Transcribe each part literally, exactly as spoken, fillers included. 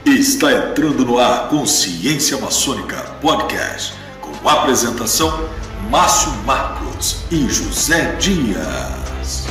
Está entrando no ar Consciência Maçônica Podcast, com a apresentação Márcio Marcos e José Dias.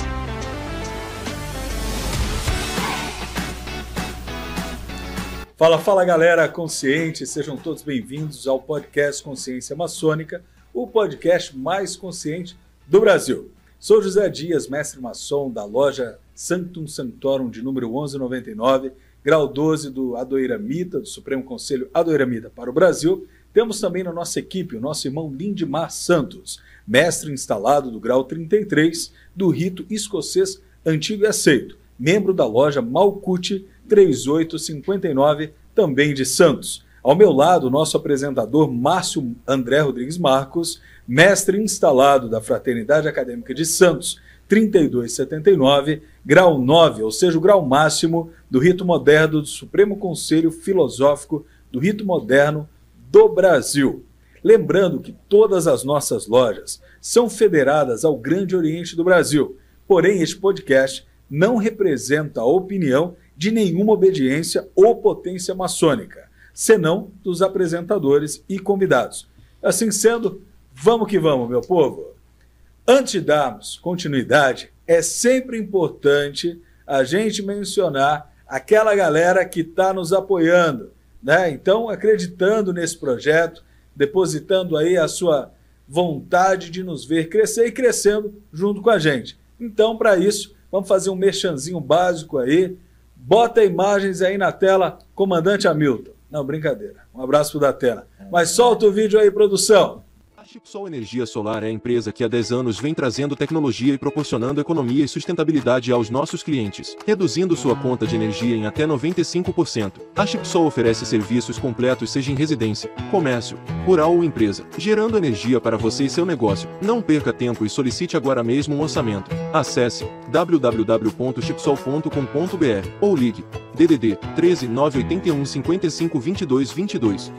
Fala, fala galera consciente, sejam todos bem-vindos ao podcast Consciência Maçônica, o podcast mais consciente do Brasil. Sou José Dias, mestre maçom da loja Sanctum Sanctorum de número onze noventa e nove, grau doze do Adoiramita, do Supremo Conselho Adoiramita para o Brasil. Temos também na nossa equipe o nosso irmão Lindimar Santos, mestre instalado do grau trinta e três do rito escocês antigo e aceito, membro da loja Malkuth três oito cinco nove, também de Santos. Ao meu lado, o nosso apresentador Márcio André Rodrigues Marcos, mestre instalado da Fraternidade Acadêmica de Santos, trinta e dois setenta e nove, grau nove, ou seja, o grau máximo do rito moderno do Supremo Conselho Filosófico do Rito Moderno do Brasil. Lembrando que todas as nossas lojas são federadas ao Grande Oriente do Brasil, porém este podcast não representa a opinião de nenhuma obediência ou potência maçônica, senão dos apresentadores e convidados. Assim sendo, vamos que vamos, meu povo! Antes de darmos continuidade, é sempre importante a gente mencionar aquela galera que está nos apoiando, né? Então, acreditando nesse projeto, depositando aí a sua vontade de nos ver crescer e crescendo junto com a gente. Então, para isso, vamos fazer um merchanzinho básico aí. Bota imagens aí na tela, comandante Hamilton. Não, brincadeira. Um abraço pro Datena. Mas solta o vídeo aí, produção. A Chipsol Energia Solar é a empresa que há dez anos vem trazendo tecnologia e proporcionando economia e sustentabilidade aos nossos clientes, reduzindo sua conta de energia em até noventa e cinco por cento. A Chipsol oferece serviços completos, seja em residência, comércio, rural ou empresa, gerando energia para você e seu negócio. Não perca tempo e solicite agora mesmo um orçamento. Acesse w w w ponto chipsol ponto com ponto b r ou ligue D D D treze nove oito um cinco cinco dois dois dois dois.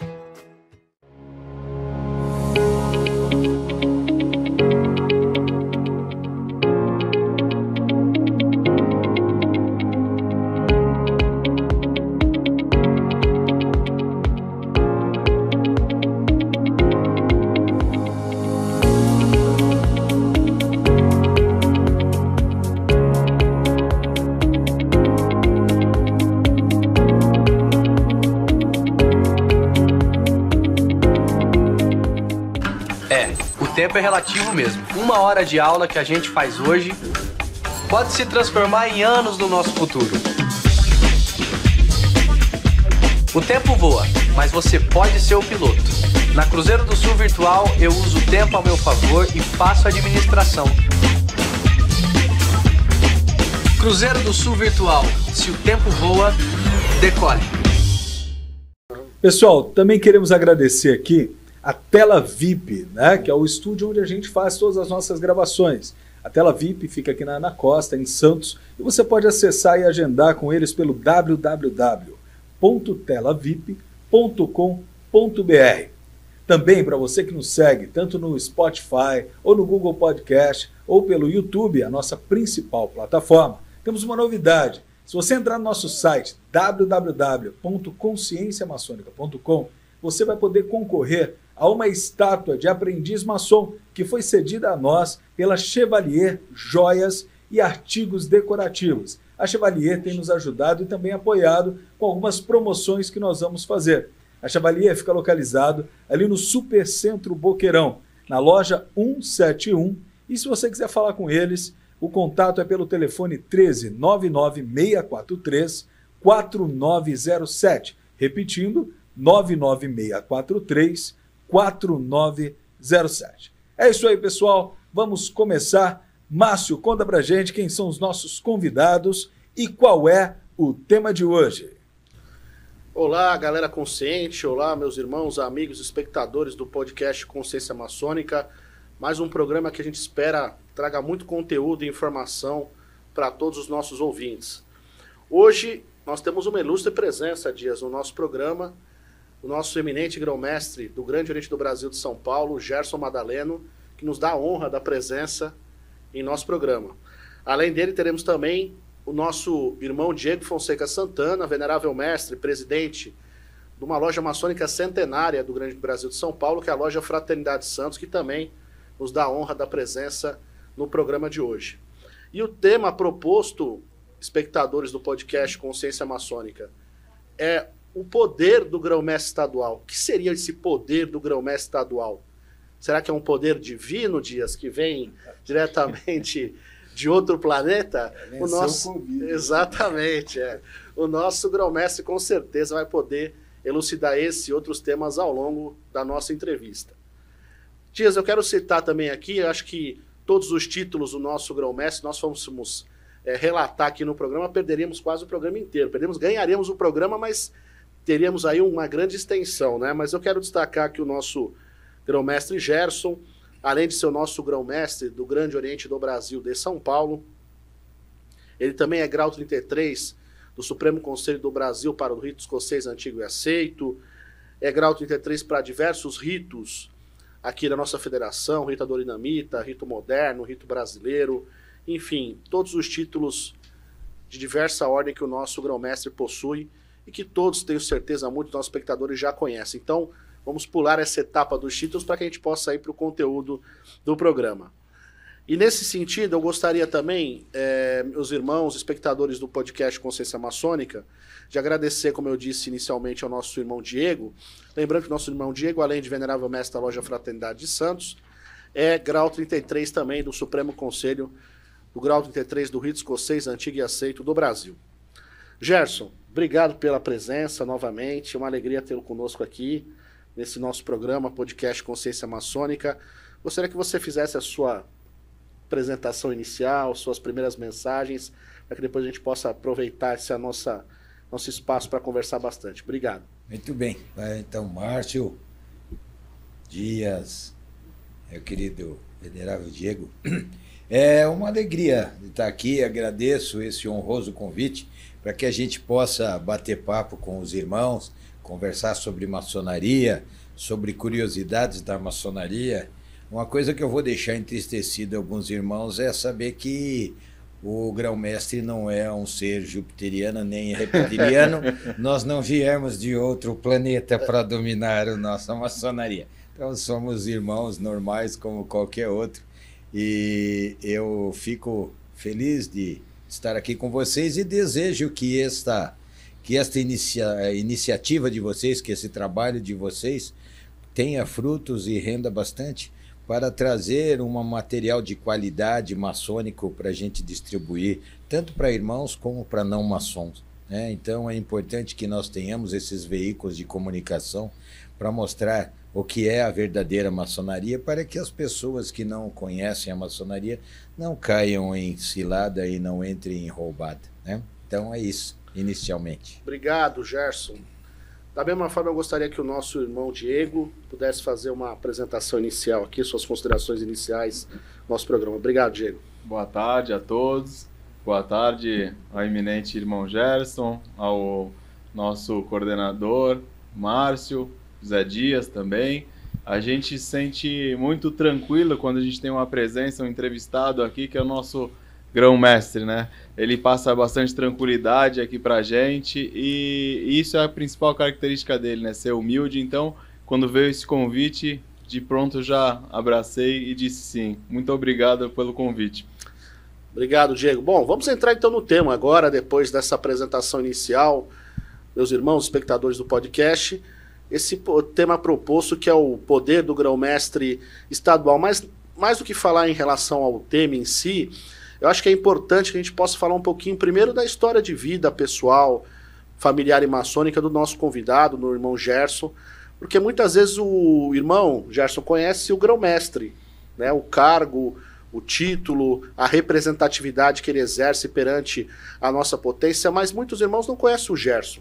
O tempo é relativo mesmo. Uma hora de aula que a gente faz hoje pode se transformar em anos no nosso futuro. O tempo voa, mas você pode ser o piloto. Na Cruzeiro do Sul Virtual, eu uso o tempo ao meu favor e faço a administração. Cruzeiro do Sul Virtual. Se o tempo voa, decole. Pessoal, também queremos agradecer aqui a Tela V I P, né, que é o estúdio onde a gente faz todas as nossas gravações. A Tela V I P fica aqui na Ana Costa, em Santos, e você pode acessar e agendar com eles pelo w w w ponto tela vip ponto com ponto b r. Também para você que nos segue, tanto no Spotify, ou no Google Podcast, ou pelo YouTube, a nossa principal plataforma, temos uma novidade. Se você entrar no nosso site w w w ponto consciência maçônica ponto com, você vai poder concorrer a uma estátua de aprendiz maçom que foi cedida a nós pela Chevalier Joias e Artigos Decorativos. A Chevalier tem nos ajudado e também apoiado com algumas promoções que nós vamos fazer. A Chevalier fica localizado ali no Supercentro Boqueirão, na loja cento e setenta e um. E se você quiser falar com eles, o contato é pelo telefone treze nove nove seis quatro três quatro nove zero sete. Repetindo, nove nove seis quatro três quatro nove zero sete. É isso aí, pessoal. Vamos começar. Márcio, conta pra gente quem são os nossos convidados e qual é o tema de hoje. Olá, galera consciente. Olá, meus irmãos, amigos, espectadores do podcast Consciência Maçônica. Mais um programa que a gente espera traga muito conteúdo e informação para todos os nossos ouvintes. Hoje nós temos uma ilustre presença, Dias, no nosso programa, o nosso eminente grão-mestre do Grande Oriente do Brasil de São Paulo, Gerson Madaleno, que nos dá a honra da presença em nosso programa. Além dele, teremos também o nosso irmão Diego Fonseca Santana, venerável mestre, presidente de uma loja maçônica centenária do Grande Brasil de São Paulo, que é a loja Fraternidade Santos, que também nos dá a honra da presença no programa de hoje. E o tema proposto, espectadores do podcast Consciência Maçônica, é o poder do grão-mestre estadual. O que seria esse poder do grão-mestre estadual? Será que é um poder divino, Dias, que vem diretamente de outro planeta? É, o nosso COVID. Exatamente. É. O nosso grão-mestre com certeza vai poder elucidar esse e outros temas ao longo da nossa entrevista. Dias, eu quero citar também aqui, acho que todos os títulos do nosso grão-mestre, nós fôssemos é, relatar aqui no programa, perderíamos quase o programa inteiro. Perdemos, ganharíamos o programa, mas teríamos aí uma grande extensão, né? Mas eu quero destacar que o nosso grão-mestre Gerson, além de ser o nosso grão-mestre do Grande Oriente do Brasil de São Paulo, ele também é grau trinta e três do Supremo Conselho do Brasil para o rito escocês antigo e aceito, é grau trinta e três para diversos ritos aqui da nossa federação, rito adorinamita, rito moderno, rito brasileiro, enfim, todos os títulos de diversa ordem que o nosso grão-mestre possui e que todos, tenho certeza, muitos dos nossos espectadores já conhecem. Então, vamos pular essa etapa dos títulos para que a gente possa ir para o conteúdo do programa. E nesse sentido, eu gostaria também, é, meus irmãos, espectadores do podcast Consciência Maçônica, de agradecer, como eu disse inicialmente, ao nosso irmão Diego. Lembrando que o nosso irmão Diego, além de venerável mestre da loja Fraternidade de Santos, é grau trinta e três também do Supremo Conselho, do grau trinta e três do rito escocês antigo e aceito do Brasil. Gerson, obrigado pela presença novamente, é uma alegria tê-lo conosco aqui, nesse nosso programa, podcast Consciência Maçônica. Gostaria que você fizesse a sua apresentação inicial, suas primeiras mensagens, para que depois a gente possa aproveitar esse nossa, nosso espaço para conversar bastante. Obrigado. Muito bem. Então, Márcio, Dias, meu querido venerável Diego, é uma alegria estar aqui, agradeço esse honroso convite para que a gente possa bater papo com os irmãos, conversar sobre maçonaria, sobre curiosidades da maçonaria. Uma coisa que eu vou deixar entristecido alguns irmãos é saber que o grão-mestre não é um ser jupiteriano nem reptiliano. Nós não viemos de outro planeta para dominar a nossa maçonaria. Então somos irmãos normais como qualquer outro. E eu fico feliz de estar aqui com vocês e desejo que esta, que esta inicia, iniciativa de vocês, que esse trabalho de vocês tenha frutos e renda bastante, para trazer um material de qualidade maçônico para a gente distribuir, tanto para irmãos como para não maçons, né? Então é importante que nós tenhamos esses veículos de comunicação para mostrar o que é a verdadeira maçonaria, para que as pessoas que não conhecem a maçonaria não caiam em cilada e não entrem em roubada, né? Então é isso, inicialmente. Obrigado, Gerson. Da mesma forma, eu gostaria que o nosso irmão Diego pudesse fazer uma apresentação inicial aqui, suas considerações iniciais do nosso programa. Obrigado, Diego. Boa tarde a todos. Boa tarde ao eminente irmão Gerson, ao nosso coordenador, Márcio, Zé Dias também. A gente se sente muito tranquilo quando a gente tem uma presença, um entrevistado aqui, que é o nosso grão-mestre, né? Ele passa bastante tranquilidade aqui pra gente e isso é a principal característica dele, né? Ser humilde. Então, quando veio esse convite, de pronto já abracei e disse sim. Muito obrigado pelo convite. Obrigado, Diego. Bom, vamos entrar então no tema agora, depois dessa apresentação inicial, meus irmãos, espectadores do podcast, esse tema proposto que é o poder do grão-mestre estadual. Mas mais do que falar em relação ao tema em si, eu acho que é importante que a gente possa falar um pouquinho primeiro da história de vida pessoal, familiar e maçônica do nosso convidado, do irmão Gerson, porque muitas vezes o irmão Gerson conhece o grão-mestre, né, o cargo, o título, a representatividade que ele exerce perante a nossa potência, mas muitos irmãos não conhecem o Gerson.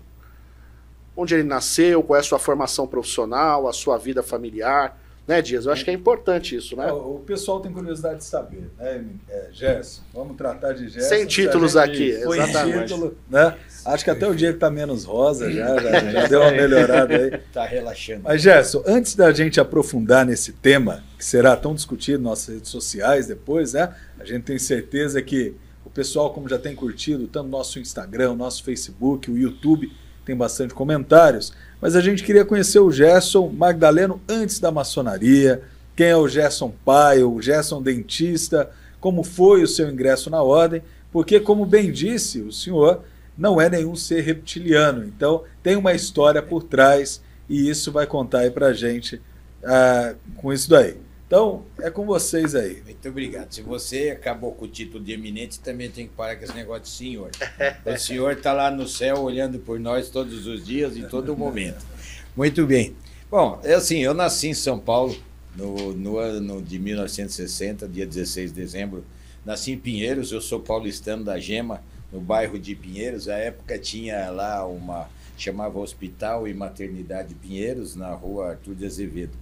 Onde ele nasceu, qual é a sua formação profissional, a sua vida familiar, né, Dias? Eu acho que é importante isso, né? O, o pessoal tem curiosidade de saber, né, é, Gerson? Vamos tratar de Gerson. Sem títulos aqui, exatamente. Título, né? Acho que até o Diego está menos rosa já, já, já deu uma melhorada aí. Está relaxando. Mas, Gerson, antes da gente aprofundar nesse tema, que será tão discutido nas nossas redes sociais depois, né? A gente tem certeza que O pessoal, como já tem curtido, tanto nosso Instagram, nosso Facebook, o YouTube, tem bastante comentários. Mas a gente queria conhecer o Gerson Magdaleno antes da maçonaria. Quem é o Gerson pai, o Gerson dentista, como foi o seu ingresso na ordem, porque, como bem disse o senhor, não é nenhum ser reptiliano. Então, tem uma história por trás e isso vai contar aí pra gente uh, com isso daí. Então, é com vocês aí. Muito obrigado. Se você acabou com o título de eminente, também tem que parar com esse negócio de senhor. O senhor está lá no céu olhando por nós todos os dias, em todo momento. Muito bem. Bom, é assim, eu nasci em São Paulo no, no ano de mil novecentos e sessenta, dia dezesseis de dezembro. Nasci em Pinheiros, eu sou paulistano da Gema, no bairro de Pinheiros. À época tinha lá uma, chamava Hospital e Maternidade Pinheiros, na rua Arthur de Azevedo.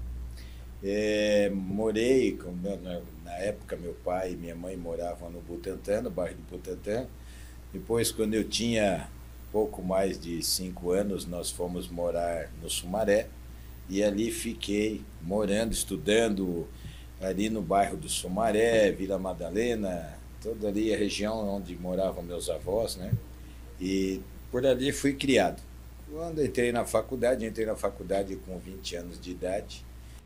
É, morei, com, na, na época meu pai e minha mãe moravam no Butantã, no bairro do Butantã. Depois, quando eu tinha pouco mais de cinco anos, nós fomos morar no Sumaré e ali fiquei morando, estudando ali no bairro do Sumaré, Vila Madalena, toda ali a região onde moravam meus avós, né? E por ali fui criado. Quando entrei na faculdade, entrei na faculdade com vinte anos de idade.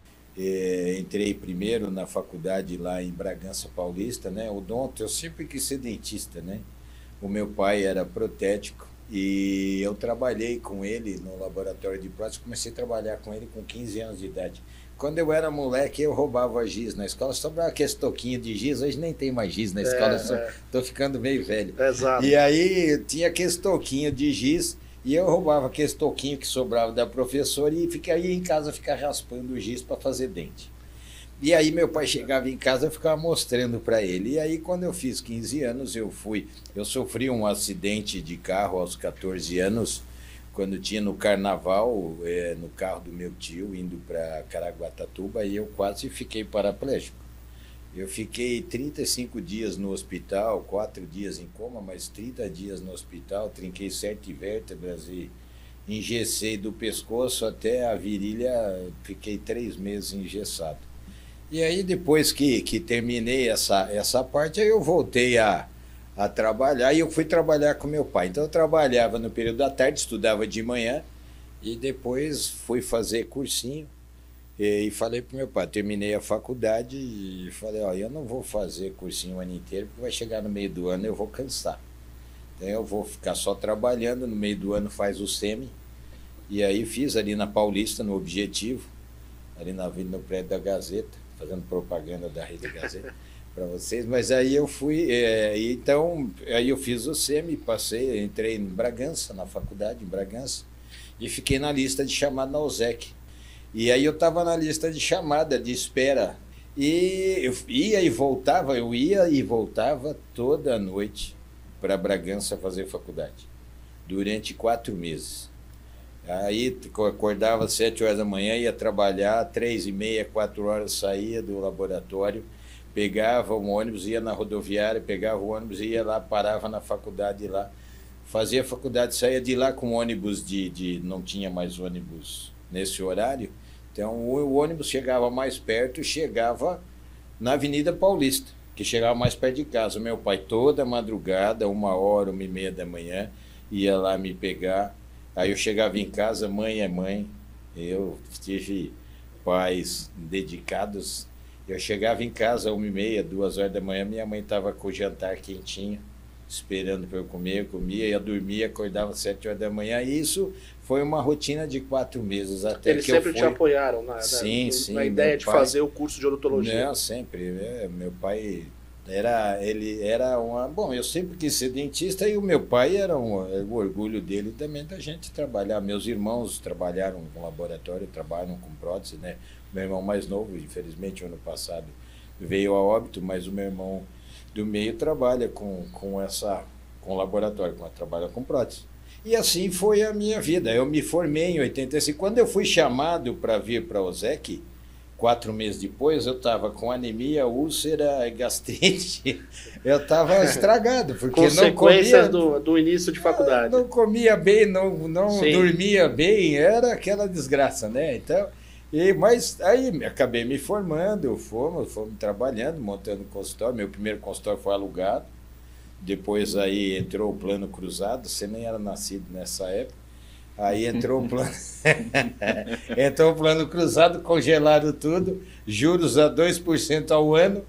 É, entrei primeiro na faculdade lá em Bragança Paulista, né? Odonto, eu sempre quis ser dentista, né? O meu pai era protético e eu trabalhei com ele no laboratório de prótese. Comecei a trabalhar com ele com quinze anos de idade. Quando eu era moleque, eu roubava giz na escola, sobrava aquele toquinho de giz. Hoje nem tem mais giz na escola, estou é, é. ficando meio velho. Exato. E aí tinha aquele toquinho de giz. E eu roubava aquele toquinho que sobrava da professora e ficaria em casa ficar raspando o giz para fazer dente. E aí meu pai chegava em casa e ficava mostrando para ele. E aí quando eu fiz quinze anos, eu fui... Eu sofri um acidente de carro aos quatorze anos, quando tinha no carnaval, é, no carro do meu tio, indo para Caraguatatuba, e eu quase fiquei paraplégico. Eu fiquei trinta e cinco dias no hospital, quatro dias em coma, mas trinta dias no hospital, trinquei sete vértebras e engessei do pescoço até a virilha, fiquei três meses engessado. E aí depois que, que terminei essa, essa parte, aí eu voltei a, a trabalhar e eu fui trabalhar com meu pai. Então eu trabalhava no período da tarde, estudava de manhã e depois fui fazer cursinho. E falei para o meu pai, terminei a faculdade e falei, ó, eu não vou fazer cursinho o ano inteiro, porque vai chegar no meio do ano e eu vou cansar. Então eu vou ficar só trabalhando, no meio do ano faz o semi. E aí fiz ali na Paulista, no Objetivo, ali na no prédio da Gazeta, fazendo propaganda da Rede Gazeta para vocês. Mas aí eu fui, é, então, aí eu fiz o semi, passei, entrei em Bragança, na faculdade, em Bragança, e fiquei na lista de chamada na O S E C. E aí eu estava na lista de chamada, de espera, e eu ia e voltava, eu ia e voltava toda noite para Bragança fazer faculdade, durante quatro meses. Aí acordava às sete horas da manhã, ia trabalhar, três e meia, quatro horas saía do laboratório, pegava um ônibus, ia na rodoviária, pegava o ônibus, ia lá, parava na faculdade lá, fazia a faculdade, saía de lá com ônibus de, de não tinha mais ônibus nesse horário. Então, o ônibus chegava mais perto, chegava na Avenida Paulista, que chegava mais perto de casa. Meu pai, toda madrugada, uma hora, uma e meia da manhã, ia lá me pegar. Aí eu chegava em casa, mãe é mãe. Eu tive pais dedicados. Eu chegava em casa, uma e meia, duas horas da manhã, minha mãe estava com o jantar quentinho, esperando para eu comer. Eu comia, ia dormir, acordava às sete horas da manhã. E isso foi uma rotina de quatro meses até Eles que eu sempre fui... te apoiaram na, sim, na, sim, na ideia de pai... fazer o curso de odontologia? Não, sempre. É, meu pai era, ele era uma... Bom, eu sempre quis ser dentista e o meu pai era um, o orgulho dele também da gente trabalhar. Meus irmãos trabalharam com laboratório, trabalham com prótese, né? Meu irmão mais novo, infelizmente, ano passado veio a óbito, mas o meu irmão do meio trabalha com, com essa... com laboratório, com, trabalha com prótese. E assim foi a minha vida. Eu me formei em oitenta e cinco. Quando eu fui chamado para vir para a O S E C, quatro meses depois, eu estava com anemia, úlcera, gastrite. Eu estava estragado, porque consequências não comia... do, do início de faculdade. Não comia bem, não, não dormia bem, era aquela desgraça, né? Então, e, mas aí acabei me formando, fomos, fomos trabalhando, montando consultório. Meu primeiro consultório foi alugado. depois aí entrou o plano cruzado, você nem era nascido nessa época, aí entrou o plano, entrou o plano cruzado, congelaram tudo, juros a dois por cento ao ano,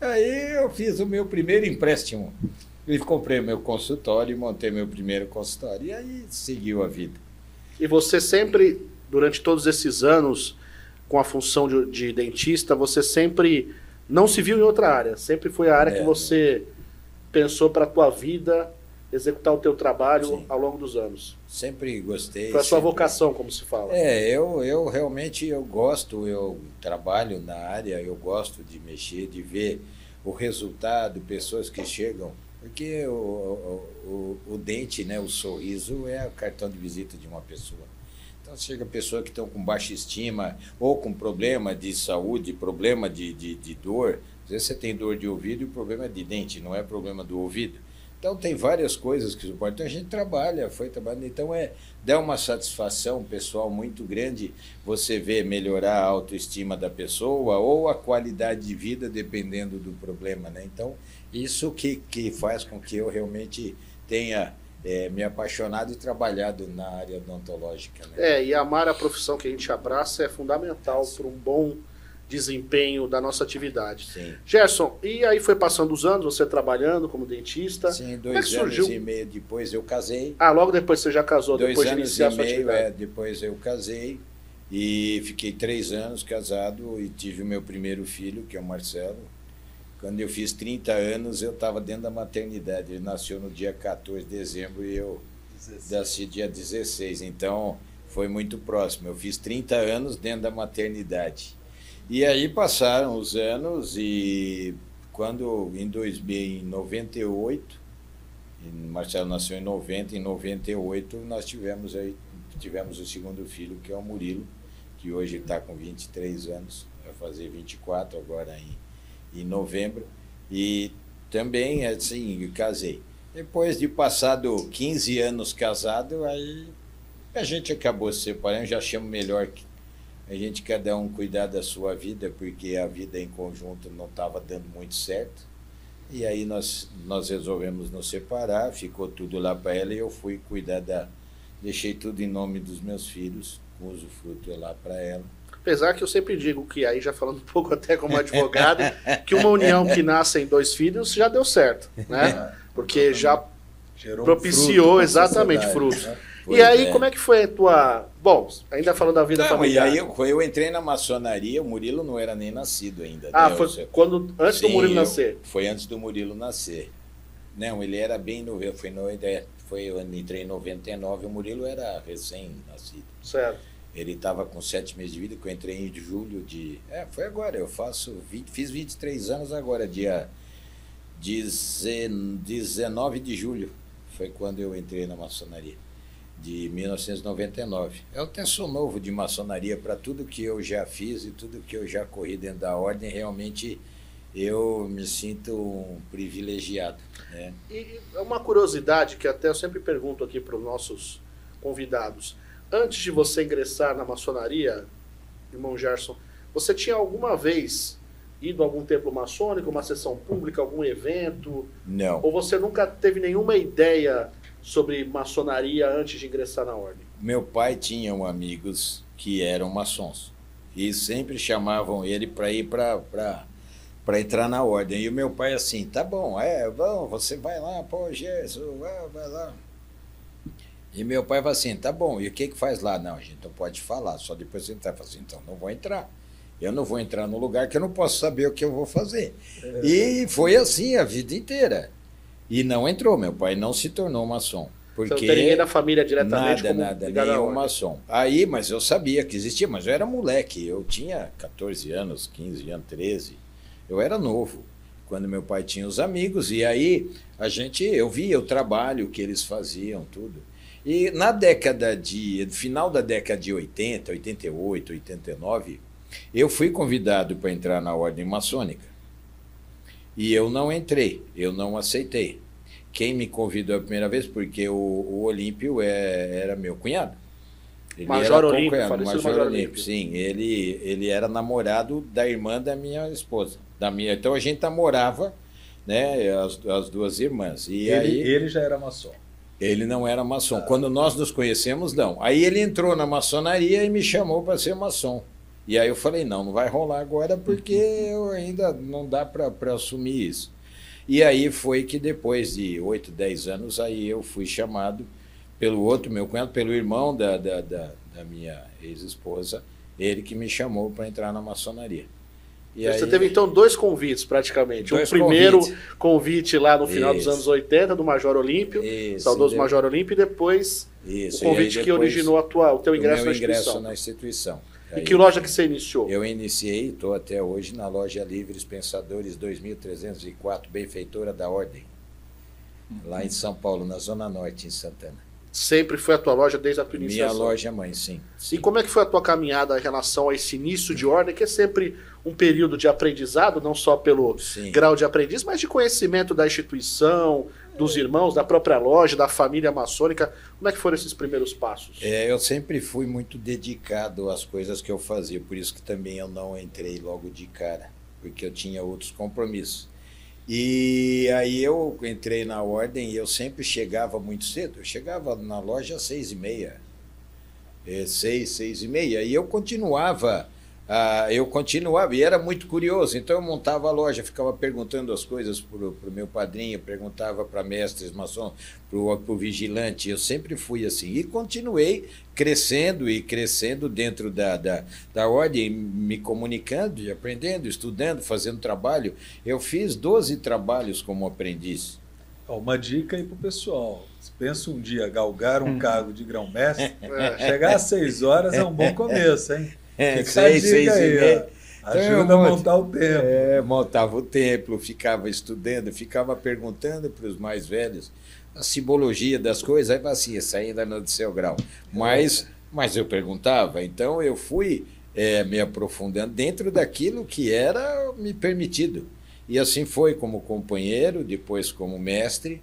aí eu fiz o meu primeiro empréstimo, e comprei meu consultório, montei meu primeiro consultório, e aí seguiu a vida. E você sempre, durante todos esses anos, com a função de, de dentista, você sempre não se viu em outra área, sempre foi a área é, que você pensou para a tua vida, executar o teu trabalho sim. ao longo dos anos. Sempre gostei. Foi a sua sempre... vocação, como se fala. É, eu, eu realmente eu gosto, eu trabalho na área, eu gosto de mexer, de ver o resultado, pessoas que chegam, porque o, o, o, o dente, né, o sorriso é o cartão de visita de uma pessoa. Então chega pessoas que estão com baixa estima ou com problema de saúde, problema de, de, de dor. Às vezes você tem dor de ouvido e o problema é de dente, não é problema do ouvido. Então tem várias coisas que suportam. Então a gente trabalha, foi trabalhando. Então é dá uma satisfação pessoal muito grande você ver melhorar a autoestima da pessoa ou a qualidade de vida dependendo do problema, né? Então isso que, que faz com que eu realmente tenha é, me apaixonado e trabalhado na área odontológica, né? É, e amar a profissão que a gente abraça é fundamental para um bom desempenho da nossa atividade. Sim. Gerson, e aí foi passando os anos, você trabalhando como dentista. Sim, dois como é que anos surgiu? e meio depois eu casei. Ah, logo depois você já casou, Dois depois de anos iniciar a e sua meio, atividade. é, depois eu casei e fiquei três anos casado e tive o meu primeiro filho, que é o Marcelo. Quando eu fiz trinta anos, eu estava dentro da maternidade. Ele nasceu no dia quatorze de dezembro e eu nasci dia dezesseis. Então, foi muito próximo. Eu fiz trinta anos dentro da maternidade. E aí passaram os anos e quando em, dois mil, em noventa e oito, Marcelo nasceu em noventa, em noventa e oito nós tivemos, aí, tivemos o segundo filho, que é o Murilo, que hoje está com vinte e três anos, vai fazer vinte e quatro agora em, em novembro. E também, assim, casei. Depois de passado quinze anos casado, aí a gente acabou se separando, já chamo melhor que a gente cada um cuidar da sua vida, porque a vida em conjunto não estava dando muito certo. E aí nós, nós resolvemos nos separar, ficou tudo lá para ela e eu fui cuidar da... Deixei tudo em nome dos meus filhos, usufruto lá para ela. Apesar que eu sempre digo que, aí já falando um pouco até como advogado, que uma união que nasce em dois filhos já deu certo, né? Porque já Gerou propiciou fruto exatamente sociedade, frutos. né? E aí, é. como é que foi a tua... Bom, ainda falando da vida Não, familiar. E aí eu, eu entrei na maçonaria, o Murilo não era nem nascido ainda. Ah, né? foi Eu, quando, antes sim, do Murilo eu, nascer. Foi antes do Murilo nascer. Não, ele era bem novo, foi, no, foi, eu entrei em noventa e nove, o Murilo era recém-nascido. Certo. Ele estava com sete meses de vida, que eu entrei em julho de... É, foi agora, eu faço, vinte, fiz vinte e três anos agora, dia dezenove de julho, foi quando eu entrei na maçonaria. De mil novecentos e noventa e nove. Eu até sou novo de maçonaria, para tudo que eu já fiz e tudo que eu já corri dentro da ordem, realmente eu me sinto um privilegiado, né? E uma curiosidade que até eu sempre pergunto aqui para os nossos convidados. Antes de você ingressar na maçonaria, irmão Gerson, você tinha alguma vez ido a algum templo maçônico, uma sessão pública, algum evento? Não. Ou você nunca teve nenhuma ideia sobre maçonaria antes de ingressar na ordem? Meu pai tinha amigos que eram maçons e sempre chamavam ele para ir para para entrar na ordem. E o meu pai assim, tá bom, é, bom, você vai lá, pô, Jesus, vai lá. E meu pai vai assim, tá bom, e o que que faz lá? Não, a gente não pode falar, só depois você entrar. Eu falo assim, então não vou entrar. Eu não vou entrar no lugar que eu não posso saber o que eu vou fazer. É. E foi assim a vida inteira. E não entrou, meu pai não se tornou maçom. Porque então, não tem ninguém da família diretamente nada, como nada, ligado à nenhum ordem. maçom. Aí, mas eu sabia que existia, mas eu era moleque, eu tinha quatorze anos, quinze anos, treze, eu era novo, quando meu pai tinha os amigos, e aí a gente, eu via o trabalho que eles faziam, tudo. E na década de, no final da década de oitenta, oitenta e oito, oitenta e nove, eu fui convidado para entrar na ordem maçônica. E eu não entrei, eu não aceitei. Quem me convidou a primeira vez, porque o, o Olímpio é, era meu cunhado. Ele Major era Olímpio, concunhado, falecido Major Major Olímpio. Olímpio. Sim, ele, ele era namorado da irmã da minha esposa. Da minha, então a gente namorava né? As, as duas irmãs. E ele, aí, ele já era maçom. Ele não era maçom. Quando nós nos conhecemos, não. Aí ele entrou na maçonaria e me chamou para ser maçom. E aí eu falei, não, não vai rolar agora porque eu ainda não dá para assumir isso. E aí foi que depois de oito, dez anos, aí eu fui chamado pelo outro, meu cunhado, pelo irmão da, da, da, da minha ex-esposa, ele que me chamou para entrar na maçonaria. E Você aí, teve então dois convites praticamente. Dois o primeiro convites. convite lá no final Isso. dos anos oitenta, do Major Olímpio, Isso, saudoso e de- Major Olímpio, e depois Isso, o convite e aí que depois originou a tua, o teu o ingresso meu na ingresso instituição. na instituição. E Aí que loja que você iniciou? Eu iniciei, estou até hoje na loja Livres Pensadores dois mil trezentos e quatro, benfeitora da Ordem, lá em São Paulo, na Zona Norte, em Santana. Sempre foi a tua loja desde a tua Minha iniciação. loja mãe, sim. E sim. como é que foi a tua caminhada em relação a esse início de ordem, que é sempre um período de aprendizado, não só pelo Sim. grau de aprendiz, mas de conhecimento da instituição, dos irmãos, da própria loja, da família maçônica. Como é que foram esses primeiros passos? É, eu sempre fui muito dedicado às coisas que eu fazia, por isso que também eu não entrei logo de cara, porque eu tinha outros compromissos. E aí eu entrei na ordem e eu sempre chegava muito cedo. Eu chegava na loja às seis e meia, é, seis, seis e meia. E eu continuava, ah, eu continuava, e era muito curioso. Então eu montava a loja, ficava perguntando as coisas para o meu padrinho, perguntava para mestres maçom, para o vigilante. Eu sempre fui assim. E continuei crescendo e crescendo dentro da, da, da ordem, me comunicando e aprendendo, estudando, fazendo trabalho. Eu fiz doze trabalhos como aprendiz. Ó, uma dica aí pro pessoal. Se pensa um dia galgar um cargo de grão-mestre, É. chegar às seis horas é um bom começo, hein? É, Fica a seis, dica seis aí, e ó. meia. Ajuda Então, a eu montar o tempo. É, montava o templo, ficava estudando, ficava perguntando para os mais velhos a simbologia das coisas. Aí assim, isso ainda não é do seu grau. Mas, mas eu perguntava, então eu fui é, me aprofundando dentro daquilo que era me permitido. E assim foi como companheiro, depois como mestre.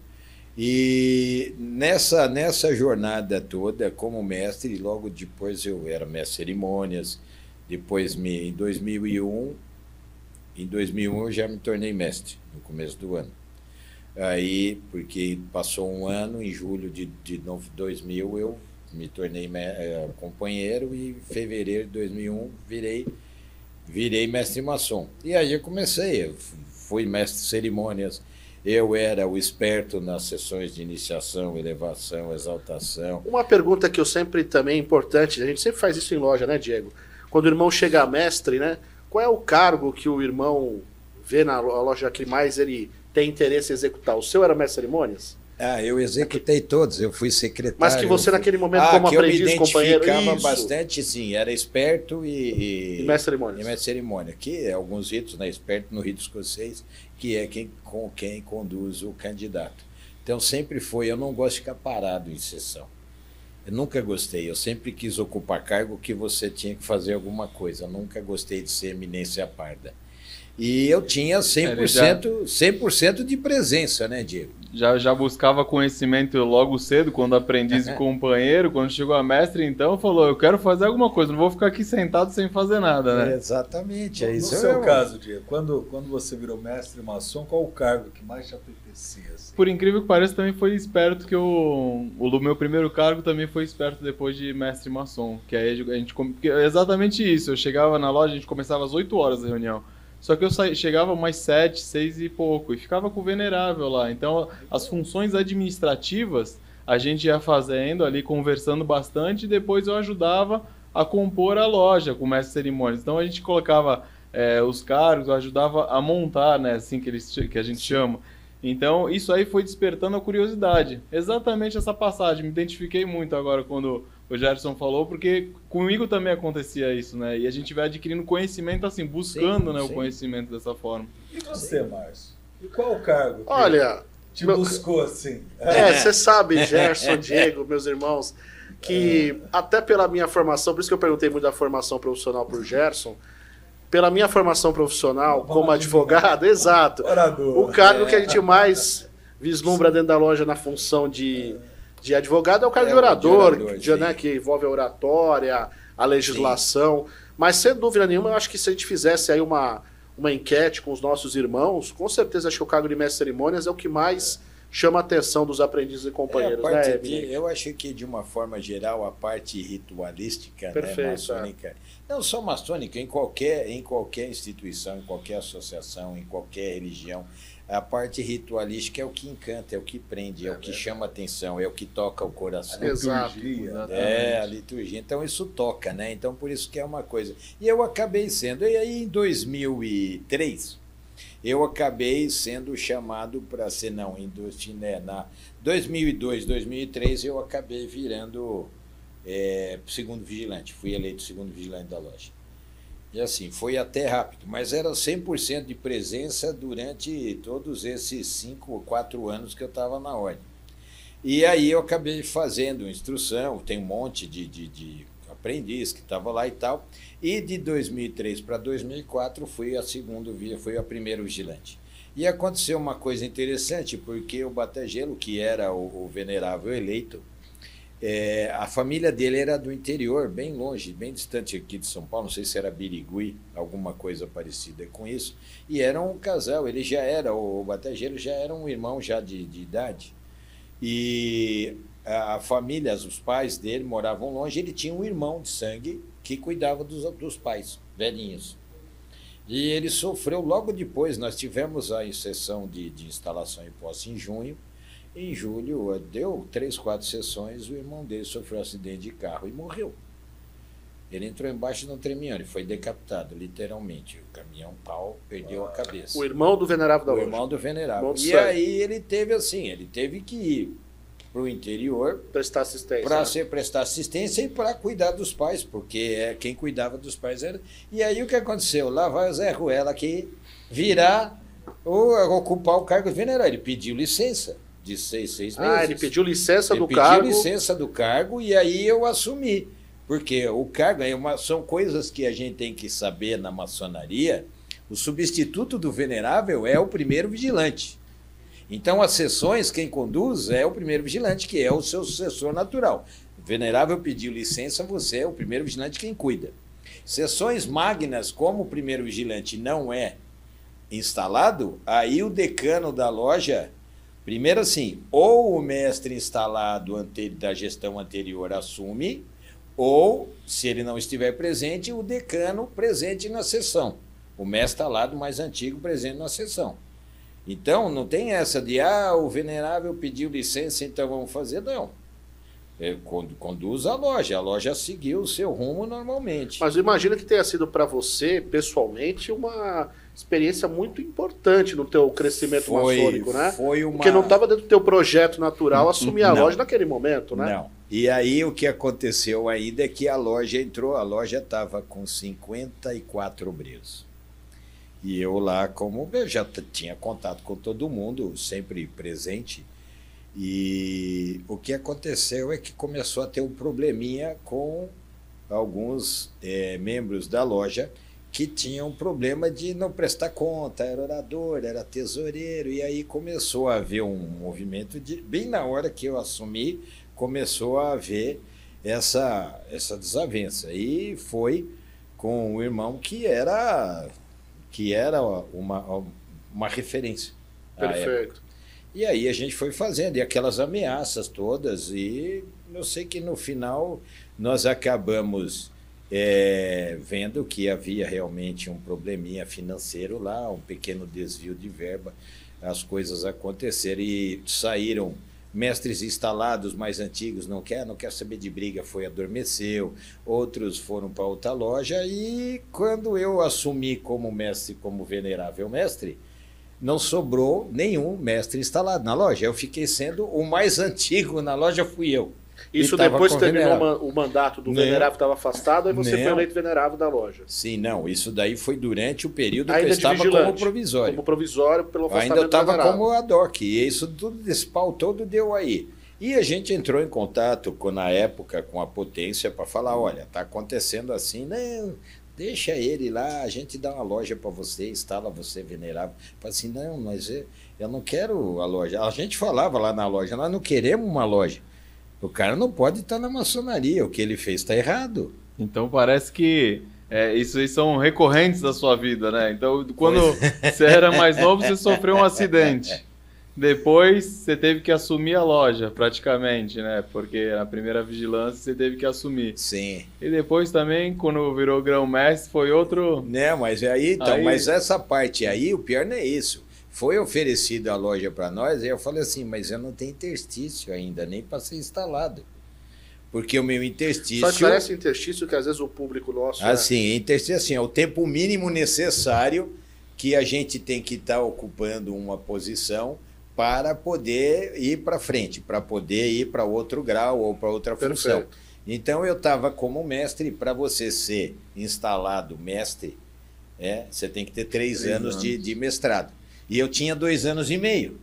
E nessa, nessa jornada toda, como mestre, logo depois eu era mestre de cerimônias. Depois, me, em dois mil e um, em dois mil e um eu já me tornei mestre, no começo do ano. Aí, porque passou um ano, em julho de, de dois mil eu me tornei é, companheiro e em fevereiro de dois mil e um virei, virei mestre maçom. E aí eu comecei, eu fui mestre de cerimônias, eu era o esperto nas sessões de iniciação, elevação, exaltação. Uma pergunta que eu sempre também é importante, a gente sempre faz isso em loja, né, Diego? Quando o irmão chega a mestre, né? Qual é o cargo que o irmão vê na loja que mais ele tem interesse em executar? O seu era mestre de cerimônias? Ah, eu executei todos, eu fui secretário. Mas que você eu fui... naquele momento ah, como que aprendiz, eu me companheiro, identificava isso. bastante, sim, era esperto e... E mestre de cerimônias. E mestre de cerimônia, que é alguns ritos, né? Esperto no rito escocês, que é quem, com quem conduz o candidato. Então sempre foi, eu não gosto de ficar parado em sessão. Eu nunca gostei, eu sempre quis ocupar cargo que você tinha que fazer alguma coisa, eu nunca gostei de ser eminência parda. E eu tinha cem por cento, cem por cento de presença, né, Diego? Já, já buscava conhecimento logo cedo, quando aprendiz e companheiro, quando chegou a mestre, então falou, eu quero fazer alguma coisa, não vou ficar aqui sentado sem fazer nada, né? É, exatamente, é No isso. seu eu... caso, Diego, quando, quando você virou mestre maçom, qual o cargo que mais te apetecia? Assim? Por incrível que pareça, também foi esperto que eu, o meu primeiro cargo também foi esperto depois de mestre maçom, que aí a gente, que é exatamente isso, eu chegava na loja, a gente começava às oito horas a reunião, só que eu sa... chegava umas sete, seis e pouco, e ficava com o venerável lá. Então, as funções administrativas, a gente ia fazendo ali, conversando bastante, e depois eu ajudava a compor a loja com o mestre de cerimônias. Então, a gente colocava é, os cargos, ajudava a montar, né, assim que, eles, que a gente chama. Então, isso aí foi despertando a curiosidade. Exatamente essa passagem, me identifiquei muito agora quando o Gerson falou, porque comigo também acontecia isso, né? E a gente vai adquirindo conhecimento assim, buscando sim, né, sim. o conhecimento dessa forma. E você, Márcio? E qual o cargo que Olha, te meu... buscou assim? É, você sabe, Gerson, Diego, meus irmãos, que é. até pela minha formação, por isso que eu perguntei muito da formação profissional para o Gerson, pela minha formação profissional Vamos como advogado, exato, Orador. o cargo é. que a gente mais vislumbra dentro da loja na função de... de advogado é o cargo é, de orador, de orador de, né, que envolve a oratória, a legislação. Sim. Mas, sem dúvida nenhuma, eu acho que se a gente fizesse aí uma, uma enquete com os nossos irmãos, com certeza acho que o cargo de mestre de cerimônias é o que mais chama a atenção dos aprendizes e companheiros, é, né, de, eu acho que, de uma forma geral, a parte ritualística, Perfeito, né, maçônica, é. não só maçônica, em qualquer, em qualquer instituição, em qualquer associação, em qualquer religião, a parte ritualística é o que encanta, é o que prende, é, é o que é. chama atenção, é o que toca o coração. A liturgia. É, a liturgia. Então, isso toca, né? Então, por isso que é uma coisa. E eu acabei sendo, e aí em dois mil e três, eu acabei sendo chamado para ser, não, em né, na dois mil e dois, dois mil e três, eu acabei virando é, segundo vigilante, fui eleito segundo vigilante da loja. E assim, foi até rápido, mas era cem por cento de presença durante todos esses cinco, quatro anos que eu estava na ordem. E aí eu acabei fazendo instrução, tem um monte de, de, de aprendiz que estava lá e tal, e de dois mil e três para dois mil e quatro fui a segundo, fui a primeiro vigilante. E aconteceu uma coisa interessante, porque o Batagelo, que era o, o venerável eleito, É, a família dele era do interior, bem longe, bem distante aqui de São Paulo, não sei se era Birigui, alguma coisa parecida com isso, e era um casal, ele já era, o Batagelo já era um irmão já de, de idade, e a família, os pais dele moravam longe, ele tinha um irmão de sangue que cuidava dos, dos pais, velhinhos. E ele sofreu logo depois, nós tivemos a sessão de, de instalação e posse em junho. Em julho, deu três, quatro sessões, o irmão dele sofreu um acidente de carro e morreu. Ele entrou embaixo de um tremiano e foi decapitado, literalmente. O caminhão pau perdeu a cabeça. O irmão do venerável da O loja. irmão do venerável. Irmão do e sangue. aí ele teve assim, ele teve que ir para o interior prestar assistência. para né? prestar assistência e para cuidar dos pais, porque é, quem cuidava dos pais era... E aí o que aconteceu? Lá vai o Zé Ruela aqui virar, ou ocupar o cargo de venerável. Ele pediu licença. De seis, seis meses. Ah, ele pediu licença ele do pediu cargo. licença do cargo e aí eu assumi. Porque o cargo é uma, são coisas que a gente tem que saber na maçonaria. O substituto do venerável é o primeiro vigilante. Então, as sessões, quem conduz é o primeiro vigilante, que é o seu sucessor natural. O venerável pediu licença, você é o primeiro vigilante quem cuida. Sessões magnas, como o primeiro vigilante não é instalado, aí o decano da loja... Primeiro assim, ou o mestre instalado ante, da gestão anterior assume, ou, se ele não estiver presente, o decano presente na sessão. O mestre instalado mais antigo presente na sessão. Então, não tem essa de, ah, o venerável pediu licença, então vamos fazer, não. É, conduz a loja, a loja seguiu o seu rumo normalmente. Mas imagina que tenha sido para você, pessoalmente, uma experiência muito importante no teu crescimento foi, maçônico, né? Foi uma... Porque não estava dentro do teu projeto natural assumir a não, loja naquele momento, né? Não. E aí o que aconteceu ainda é que a loja entrou, a loja estava com cinquenta e quatro obreiros. E eu lá, como eu já tinha contato com todo mundo, sempre presente, e o que aconteceu é que começou a ter um probleminha com alguns é, membros da loja que tinham problema de não prestar conta, era orador, era tesoureiro, e aí começou a haver um movimento, de, bem na hora que eu assumi, começou a haver essa, essa desavença. E foi com o irmão que era, que era uma, uma referência. Perfeito. E aí a gente foi fazendo, e aquelas ameaças todas, e eu sei que no final nós acabamos é, vendo que havia realmente um probleminha financeiro lá, um pequeno desvio de verba, as coisas aconteceram e saíram mestres instalados mais antigos, não quer, não quer saber de briga, foi adormeceu, outros foram para outra loja, e quando eu assumi como mestre, como venerável mestre, não sobrou nenhum mestre instalado na loja. Eu fiquei sendo o mais antigo na loja, fui eu. Isso depois que terminou o mandato do venerável que estava afastado, aí você não. foi eleito venerável da loja. Sim, não. Isso daí foi durante o período ainda que eu estava vigilante, como provisório. Como provisório pelo afastamento ainda estava do como ad hoc. E isso tudo, desse pau todo deu aí. E a gente entrou em contato com, na época com a potência para falar, olha, está acontecendo assim, não... Deixa ele lá, a gente dá uma loja para você, instala você venerável. Fala assim, não, mas eu, eu não quero a loja. A gente falava lá na loja, nós não queremos uma loja. O cara não pode estar na maçonaria, o que ele fez está errado. Então parece que É, isso aí são recorrentes da sua vida, né? Então, quando você era mais novo, você sofreu um acidente. Depois, você teve que assumir a loja, praticamente, né? Porque na primeira vigilância, você teve que assumir. Sim. E depois também, quando virou grão-mestre, foi outro... Né, mas aí, então, Aí- mas essa parte aí, o pior não é isso. Foi oferecido a loja para nós, e eu falei assim, mas eu não tenho interstício ainda, nem para ser instalado. Porque o meu interstício... Só esclarece o interstício, que às vezes o público nosso... Assim, interstício assim, é o tempo mínimo necessário que a gente tem que estar ocupando uma posição para poder ir para frente, para poder ir para outro grau ou para outra função. Perfeito. Então eu estava como mestre, para você ser instalado mestre, é, você tem que ter três, Três anos, anos. De, de mestrado. E eu tinha dois anos e meio.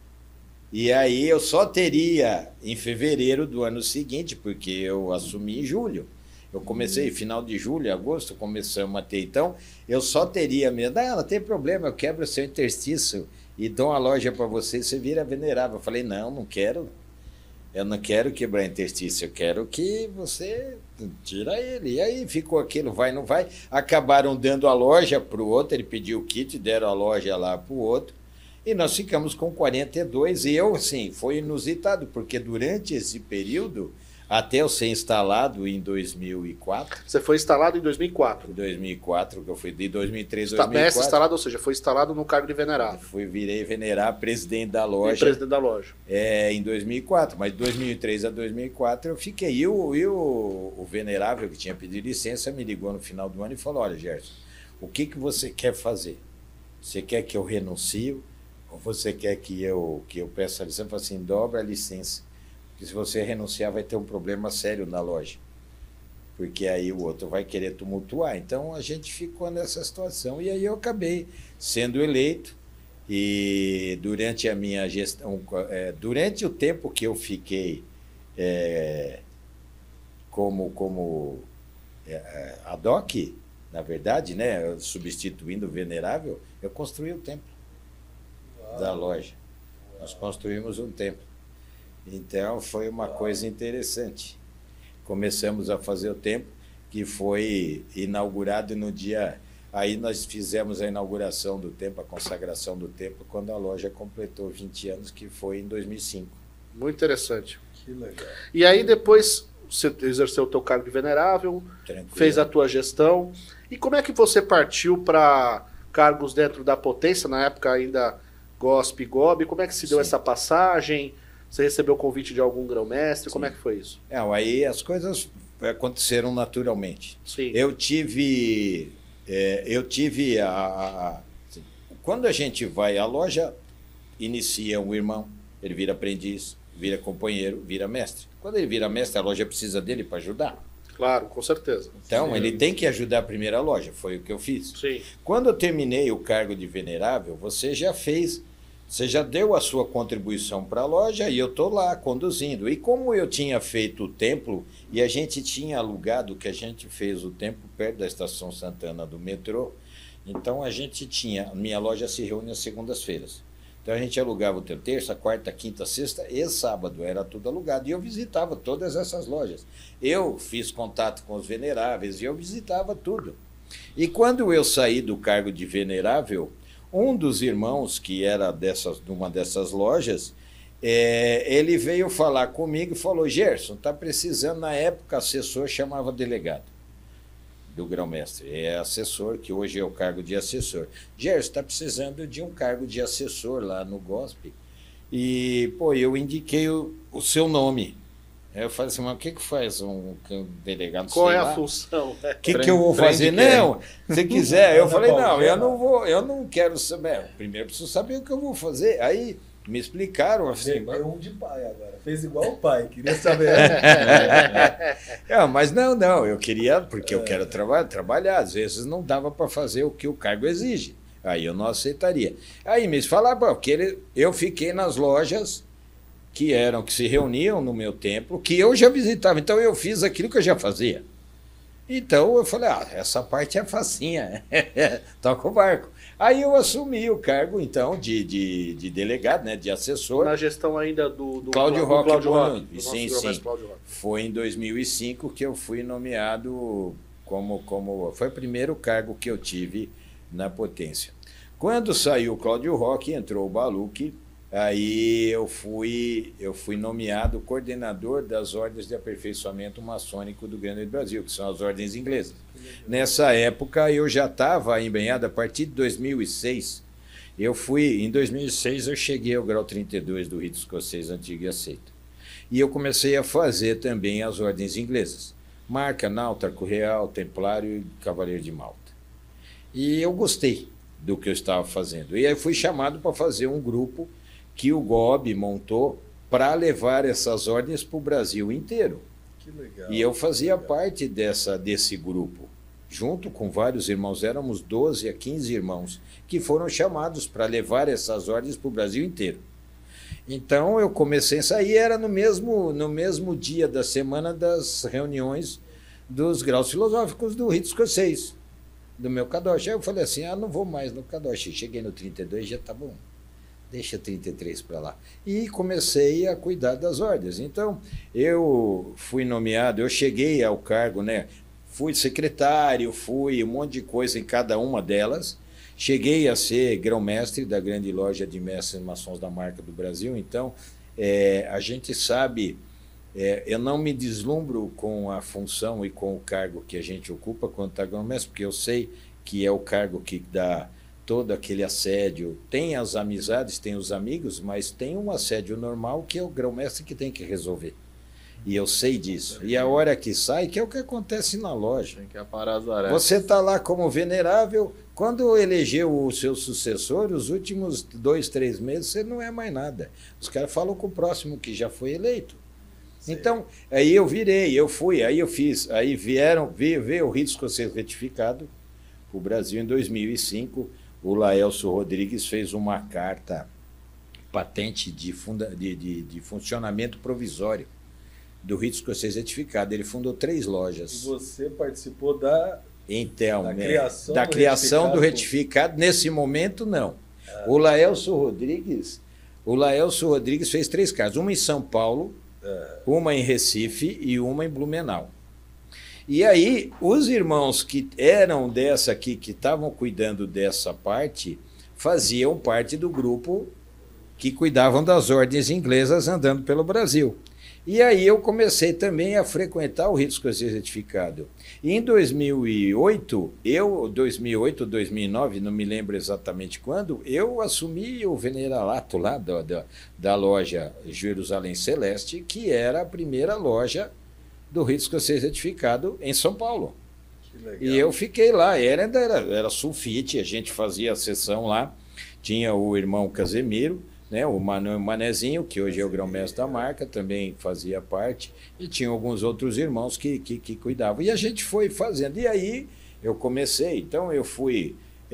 E aí eu só teria em fevereiro do ano seguinte, porque eu assumi em julho. Eu comecei final de julho, agosto, começamos a ter. Então, eu só teria mesmo. Ah, não tem problema, eu quebro o seu interstício e dou uma loja para você, você vira venerável. Eu falei, não, não quero. Eu não quero quebrar interstício, eu quero que você tira ele. E aí ficou aquilo, vai, não vai. Acabaram dando a loja para o outro, ele pediu o kit, deram a loja lá para o outro. E nós ficamos com quarenta e dois. E eu, assim, foi inusitado, porque durante esse período, até eu ser instalado em dois mil e quatro, Você foi instalado em dois mil e quatro. em dois mil e quatro, que eu fui de dois mil e três a Está dois mil e mestre quatro, instalado, ou seja, foi instalado no cargo de venerável. fui, virei venerar presidente da E loja. presidente da loja. É, em dois mil e quatro, mas de dois mil e três a dois mil e quatro eu fiquei. E, o, e o, o venerável que tinha pedido licença me ligou no final do ano e falou, olha, Gerson, o que, que você quer fazer? Você quer que eu renuncie ou você quer que eu, que eu peça a licença? Eu falei assim, dobra a licença, porque se você renunciar vai ter um problema sério na loja, porque aí o outro vai querer tumultuar. Então a gente ficou nessa situação e aí eu acabei sendo eleito. E durante a minha gestão, é, durante o tempo que eu fiquei é, como, como é, ad hoc, na verdade, né, substituindo o venerável, eu construí o templo Uau. da loja. Uau. Nós construímos um templo. Então foi uma Uau. coisa interessante. Começamos a fazer o templo, que foi inaugurado no dia... Aí nós fizemos a inauguração do templo, a consagração do templo, quando a loja completou vinte anos, que foi em dois mil e cinco. Muito interessante. Que legal. E aí depois você exerceu o teu cargo de venerável, Tranquilo. fez a tua gestão. E como é que você partiu para cargos dentro da potência, na época ainda G O S P e G O B? Como é que se deu Sim. essa passagem? Você recebeu o convite de algum grão-mestre? Como é que foi isso? É, aí as coisas aconteceram naturalmente. Sim. Eu tive... É, eu tive a, a... Quando a gente vai à loja, inicia um irmão, ele vira aprendiz, vira companheiro, vira mestre. Quando ele vira mestre, a loja precisa dele para ajudar. Claro, com certeza. Então, Sim. ele tem que ajudar a primeira loja, foi o que eu fiz. Sim. Quando eu terminei o cargo de venerável, você já fez, você já deu a sua contribuição para a loja e eu estou lá conduzindo. E como eu tinha feito o templo e a gente tinha alugado, que a gente fez o templo perto da Estação Santana do metrô, então a gente tinha, minha loja se reúne às segundas-feiras. Então a gente alugava o teu terça, quarta, quinta, sexta e sábado, era tudo alugado. E eu visitava todas essas lojas. Eu fiz contato com os veneráveis e eu visitava tudo. E quando eu saí do cargo de venerável, um dos irmãos que era dessas, de uma dessas lojas, é, ele veio falar comigo e falou, Gerson, está precisando, na época, assessor chamava delegado do grão-mestre. É assessor, que hoje é o cargo de assessor. Gerson, está precisando de um cargo de assessor lá no G O S P. E, pô, eu indiquei o, o seu nome. Aí eu falei assim, mas o que que faz um, um delegado? Qual sei é lá. a função? O que, que eu vou fazer? Não, se quiser. Eu falei, não, eu não vou, eu não quero saber. Primeiro preciso saber o que eu vou fazer. Aí me explicaram assim. É um de pai agora. Fez igual o pai, queria saber. é, mas não, não, eu queria, porque eu quero traba trabalhar. Às vezes não dava para fazer o que o cargo exige. Aí eu não aceitaria. Aí me falaram, porque ele, eu fiquei nas lojas que eram, que se reuniam no meu templo, que eu já visitava. Então eu fiz aquilo que eu já fazia. Então eu falei, ah, essa parte é facinha, toca o barco. Aí eu assumi o cargo, então, de, de, de delegado, né, de assessor. Na gestão ainda do, do Cláudio do Roque Cláudio Bonucci. Roque, Sim, sim. Foi em dois mil e cinco que eu fui nomeado como, como foi o primeiro cargo que eu tive na potência. Quando saiu o Cláudio Roque, entrou o Baluch, aí eu fui, eu fui nomeado coordenador das ordens de aperfeiçoamento maçônico do Grande Brasil, que são as ordens inglesas. Nessa época eu já estava empenhado, a partir de dois mil e seis, eu fui, em dois mil e seis eu cheguei ao grau trinta e dois do rito escocês antigo e aceito. E eu comecei a fazer também as ordens inglesas, Marca, Nauta, Arco Real, Templário e Cavaleiro de Malta. E eu gostei do que eu estava fazendo. E aí fui chamado para fazer um grupo que o G O B montou para levar essas ordens para o Brasil inteiro. Que legal. E eu fazia legal. parte dessa, desse grupo, junto com vários irmãos, éramos doze a quinze irmãos, que foram chamados para levar essas ordens para o Brasil inteiro. Então eu comecei a sair, era no mesmo, no mesmo dia da semana das reuniões dos graus filosóficos do rito escocês, do meu Kadosh. Aí eu falei assim, ah, não vou mais no Kadosh. Cheguei no trinta e dois, já tá bom, deixa trinta e três para lá. E comecei a cuidar das ordens. Então, eu fui nomeado, eu cheguei ao cargo, né? Fui secretário, fui um monte de coisa em cada uma delas. Cheguei a ser grão-mestre da grande loja de mestres maçons da marca do Brasil. Então, é, a gente sabe... É, eu não me deslumbro com a função e com o cargo que a gente ocupa quando está grão-mestre, porque eu sei que é o cargo que dá todo aquele assédio. Tem as amizades, tem os amigos, mas tem um assédio normal que é o grão-mestre que tem que resolver. E eu sei disso. E a hora que sai, que é o que acontece na loja. Tem que aparar as arestas. Você está lá como venerável, quando elegeu o seu sucessor, os últimos dois, três meses, você não é mais nada. Os caras falam com o próximo que já foi eleito. Sim. Então, aí eu virei, eu fui, aí eu fiz, aí vieram, veio, veio o rito escocês retificado para o Brasil em dois mil e cinco, o Laelso Rodrigues fez uma carta patente de, funda, de, de, de funcionamento provisório do rito escocês retificado. Ele fundou três lojas. E você participou da, então, da né, criação, da do, criação retificado. do retificado. Nesse momento, não. Ah. O Laelso Rodrigues, o Laelso Rodrigues fez três casas, uma em São Paulo, uma em Recife e uma em Blumenau. E aí, os irmãos que eram dessa aqui, que estavam cuidando dessa parte, faziam parte do grupo que cuidavam das ordens inglesas andando pelo Brasil. E aí eu comecei também a frequentar o rito escocês retificado. E em dois mil e oito, eu, dois mil e oito, dois mil e nove, não me lembro exatamente quando, eu assumi o veneralato lá da, da, da loja Jerusalém Celeste, que era a primeira loja do rito escocês retificado em São Paulo. Que legal. E eu fiquei lá, era, era, era sulfite, a gente fazia a sessão lá, tinha o irmão Casemiro, né, o Mano, Manezinho, que hoje é o grão-mestre da marca, também fazia parte, e tinha alguns outros irmãos que, que, que cuidavam. E a gente foi fazendo, e aí eu comecei, então eu fui,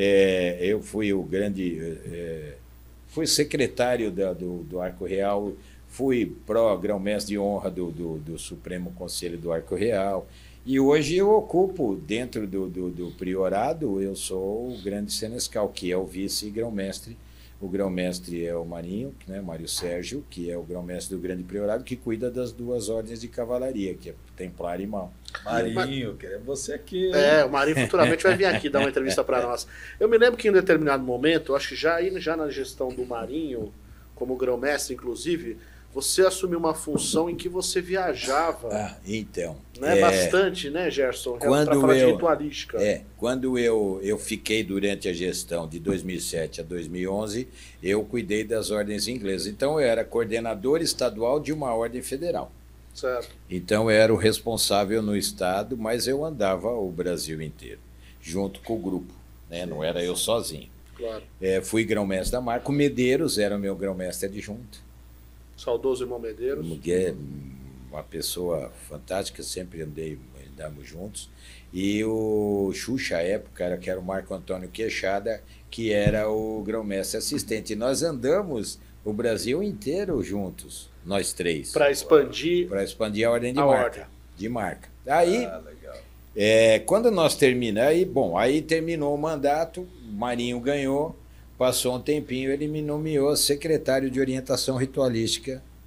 é, eu fui o grande, é, fui secretário da, do, do Arco Real, fui pró-grão-mestre de honra do, do, do Supremo Conselho do Arco Real, e hoje eu ocupo, dentro do, do, do priorado, eu sou o grande senescal, que é o vice-grão-mestre. O grão-mestre é o Marinho, né, Mário Sérgio, que é o grão-mestre do Grande Priorado, que cuida das duas ordens de cavalaria, que é Templário e Mal. Marinho, queremos você aqui. É, o Marinho futuramente vai vir aqui dar uma entrevista para nós. Eu me lembro que em um determinado momento, acho que já, já na gestão do Marinho, como grão-mestre, inclusive, você assumiu uma função em que você viajava. Ah, então. Né, é, bastante, né, Gerson? Quando para falar eu, de ritualística. É, quando eu, eu fiquei durante a gestão de dois mil e sete a dois mil e onze, eu cuidei das ordens inglesas. Então, eu era coordenador estadual de uma ordem federal. Certo. Então, eu era o responsável no estado, mas eu andava o Brasil inteiro, junto com o grupo, né? Não era eu sozinho. Claro. É, fui grão-mestre da marca. O Medeiros era o meu grão-mestre adjunto. Saudoso irmão Medeiros. Mulher, uma pessoa fantástica, sempre andei, andamos juntos. E o Xuxa, à época, era, que era o Marco Antônio Queixada, que era o grão-mestre assistente. E nós andamos o Brasil inteiro juntos, nós três. Para expandir. Para expandir a ordem de a marca. Ordem. De marca. Aí, Ah, legal. é, quando nós terminamos, aí, bom, aí terminou o mandato, o Marinho ganhou. Passou um tempinho, ele me nomeou secretário de orientação ritualística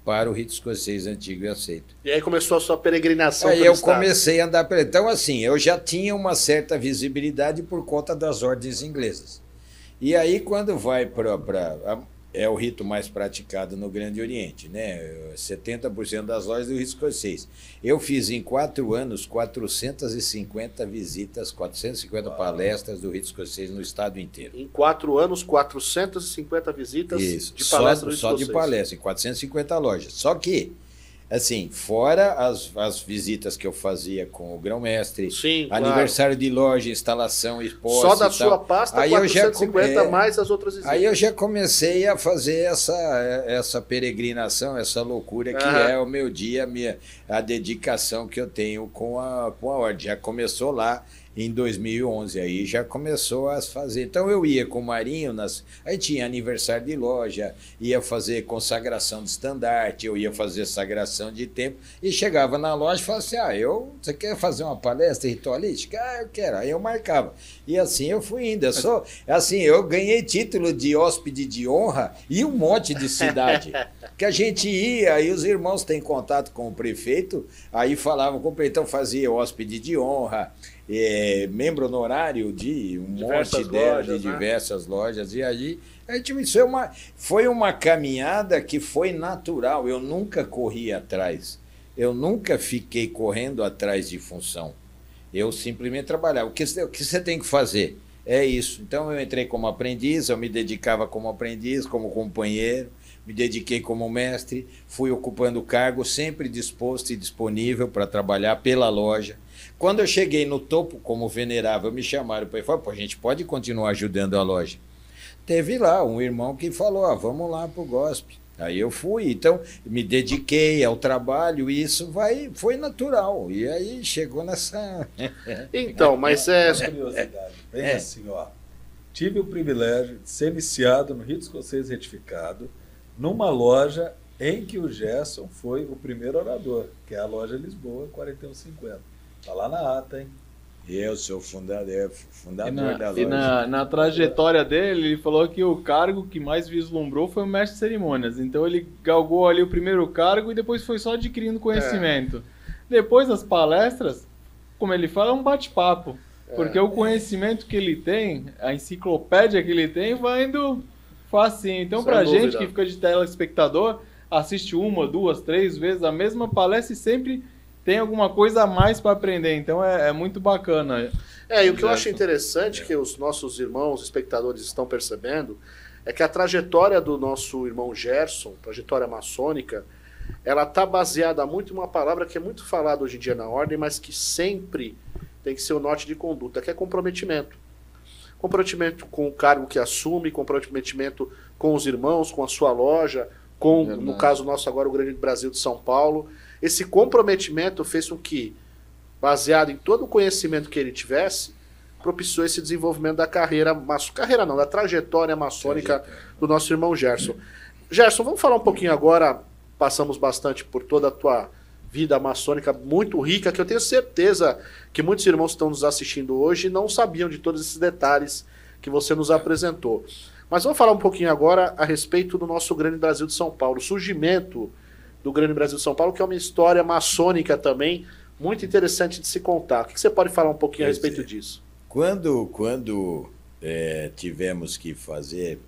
para o rito escocês antigo e aceito. E aí começou a sua peregrinação Aí pelo eu estado. comecei a andar pelo... Então, assim, eu já tinha uma certa visibilidade por conta das ordens inglesas. E aí, quando vai para... É o rito mais praticado no Grande Oriente, né? setenta por cento das lojas do rito escocês. Eu fiz em quatro anos quatrocentas e cinquenta visitas, quatrocentas e cinquenta palestras do rito escocês no estado inteiro. Em quatro anos, quatrocentas e cinquenta visitas Isso, de palestra só, só de palestra, em quatrocentas e cinquenta lojas. Só que, assim, fora as, as visitas que eu fazia com o grão-mestre, Sim, claro. aniversário de loja, instalação, exposta Só da e sua tal. pasta, Aí eu já quatrocentas e cinquenta come- é, mais as outras visitas. Aí eu já comecei a fazer essa, essa peregrinação, essa loucura que Aham. é o meu dia, a, minha, a dedicação que eu tenho com a, com a ordem. Já começou lá em dois mil e onze, aí já começou a fazer. Então eu ia com o Marinho, nas, aí tinha aniversário de loja, ia fazer consagração de estandarte, eu ia fazer sagração de templo, e chegava na loja e falava assim, ah, eu, você quer fazer uma palestra ritualística? Ah, eu quero. Aí eu marcava. E assim eu fui indo. Eu sou, assim, eu ganhei título de hóspede de honra e um monte de cidade. Que a gente ia, aí os irmãos têm contato com o prefeito, aí falavam com o prefeito, então fazia hóspede de honra, é, membro honorário de um Diversas monte delas, lojas, de né? diversas lojas, e aí, aí tipo, isso é uma, foi uma caminhada que foi natural, eu nunca corri atrás, eu nunca fiquei correndo atrás de função, eu simplesmente trabalhava. O que, o que você tem que fazer? É isso. Então eu entrei como aprendiz, eu me dedicava como aprendiz, como companheiro, me dediquei como mestre, fui ocupando cargo, sempre disposto e disponível para trabalhar pela loja. Quando eu cheguei no topo como venerável, me chamaram para falar, pô, a gente pode continuar ajudando a loja. Teve lá um irmão que falou, ah, vamos lá para o G O S P. Aí eu fui, então me dediquei ao trabalho e isso vai, foi natural. E aí chegou nessa... Então, mas é... Uma curiosidade, bem É. assim, ó. Tive o privilégio de ser iniciado no Rito Escocês Retificado, numa loja em que o Gerson foi o primeiro orador, que é a loja Lisboa quarenta e um cinquenta. Está lá na ata, hein? Eu sou fundador, é, E, fundador na, da e loja. na, na trajetória dele, ele falou que o cargo que mais vislumbrou foi o mestre de cerimônias. Então ele galgou ali o primeiro cargo e depois foi só adquirindo conhecimento. Depois das palestras, como ele fala, é um bate-papo. Porque o conhecimento que ele tem, a enciclopédia que ele tem, vai indo facinho. Então, Sem pra dúvida. gente que fica de telespectador, assiste uma, duas, três vezes a mesma palestra e sempre tem alguma coisa a mais para aprender. Então é, é muito bacana. É, e o que eu acho Gerson. interessante, que os nossos irmãos espectadores estão percebendo, é que a trajetória do nosso irmão Gerson, trajetória maçônica, ela está baseada muito em uma palavra que é muito falada hoje em dia na ordem, mas que sempre tem que ser o norte de conduta, que é comprometimento. Comprometimento com o cargo que assume, comprometimento com os irmãos, com a sua loja, com, Verdade. no caso nosso agora, o Grande Brasil de São Paulo. Esse comprometimento fez com que, baseado em todo o conhecimento que ele tivesse, propiciou esse desenvolvimento da carreira, maço, carreira não, da trajetória maçônica do nosso irmão Gerson. Gerson, vamos falar um pouquinho agora, passamos bastante por toda a tua vida maçônica muito rica, que eu tenho certeza que muitos irmãos que estão nos assistindo hoje não sabiam de todos esses detalhes que você nos apresentou. Mas vamos falar um pouquinho agora a respeito do nosso Grande Brasil de São Paulo, o surgimento do Grande Brasil de São Paulo, que é uma história maçônica também, muito interessante de se contar. O que você pode falar um pouquinho a Pois respeito é. disso? Quando, quando é, tivemos que fazer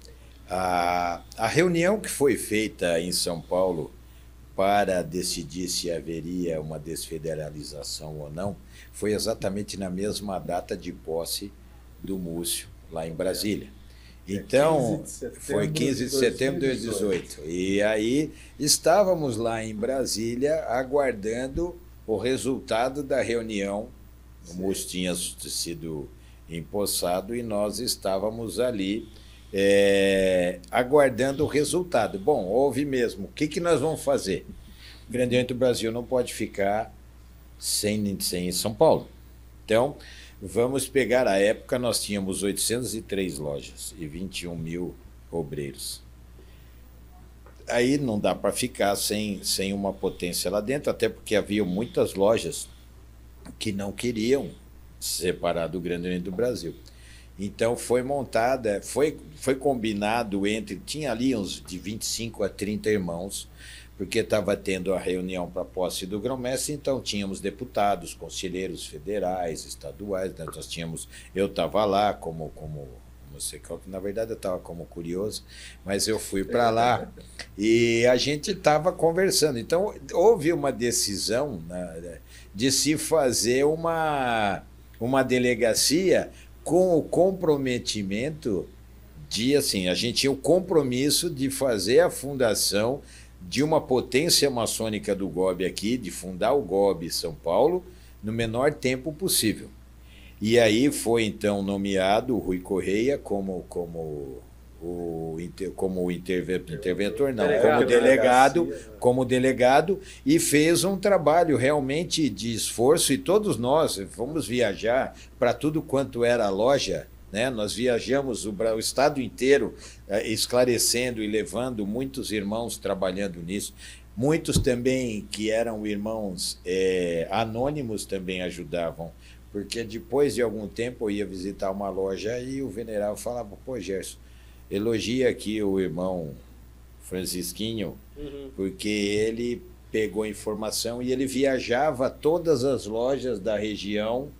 a, a reunião que foi feita em São Paulo para decidir se haveria uma desfederalização ou não, foi exatamente na mesma data de posse do Múcio, lá em Brasília. Então, foi quinze de setembro de dois mil e dezoito. E aí estávamos lá em Brasília aguardando o resultado da reunião. O Múcio tinha sido empossado e nós estávamos ali é, aguardando o resultado. Bom, houve mesmo. O que, que nós vamos fazer? O Grande Oriente do Brasil não pode ficar sem, sem São Paulo. Então, vamos pegar a época, nós tínhamos oitocentas e três lojas e vinte e um mil obreiros. Aí não dá para ficar sem, sem uma potência lá dentro, até porque havia muitas lojas que não queriam se separar do Grande Oriente do Brasil. Então foi montada, foi, foi combinado entre, tinha ali uns de vinte e cinco a trinta irmãos, porque estava tendo a reunião para a posse do grão-mestre, então tínhamos deputados, conselheiros federais, estaduais, né? Nós tínhamos, eu estava lá como, como você, na verdade eu estava como curioso, mas eu fui para lá e a gente estava conversando. Então houve uma decisão, né, de se fazer uma, uma delegacia com o comprometimento de, assim, a gente tinha o compromisso de fazer a fundação de uma potência maçônica do G O B aqui, de fundar o G O B São Paulo no menor tempo possível. E aí foi então nomeado o Rui Correia como, como o, como o interve, interventor, não, delegado, como delegado, como delegado, e fez um trabalho realmente de esforço, e todos nós fomos viajar para tudo quanto era a loja, né? Nós viajamos o, o estado inteiro, eh, esclarecendo e levando muitos irmãos trabalhando nisso. Muitos também que eram irmãos eh, anônimos também ajudavam, porque depois de algum tempo eu ia visitar uma loja e o venerável falava: pô, Gerson, elogia aqui o irmão Francisquinho, uhum. porque ele pegou informação e ele viajava todas as lojas da região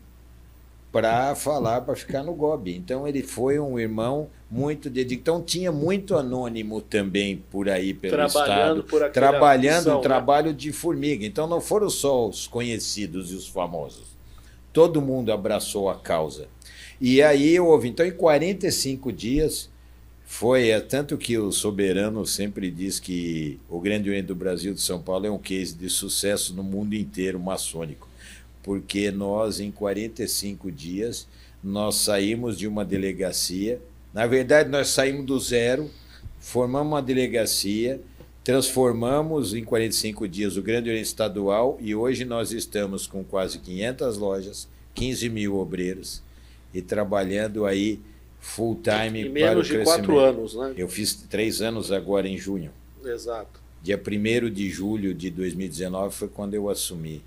para falar, para ficar no G O B. Então ele foi um irmão muito dedicado. Então tinha muito anônimo também por aí pelo trabalhando estado, por trabalhando missão, um trabalho, né, de formiga. Então não foram só os conhecidos e os famosos. Todo mundo abraçou a causa. E aí houve, então em quarenta e cinco dias, foi, é tanto que o Soberano sempre diz que o Grande Oriente do Brasil de São Paulo é um case de sucesso no mundo inteiro maçônico. Porque nós, em quarenta e cinco dias, nós saímos de uma delegacia, na verdade nós saímos do zero, formamos uma delegacia, transformamos em quarenta e cinco dias o Grande Oriente Estadual e hoje nós estamos com quase quinhentas lojas, quinze mil obreiros e trabalhando aí full time para o crescimento. Menos de quatro anos, né? Eu fiz três anos agora em junho. Exato. Dia primeiro de julho de dois mil e dezenove foi quando eu assumi.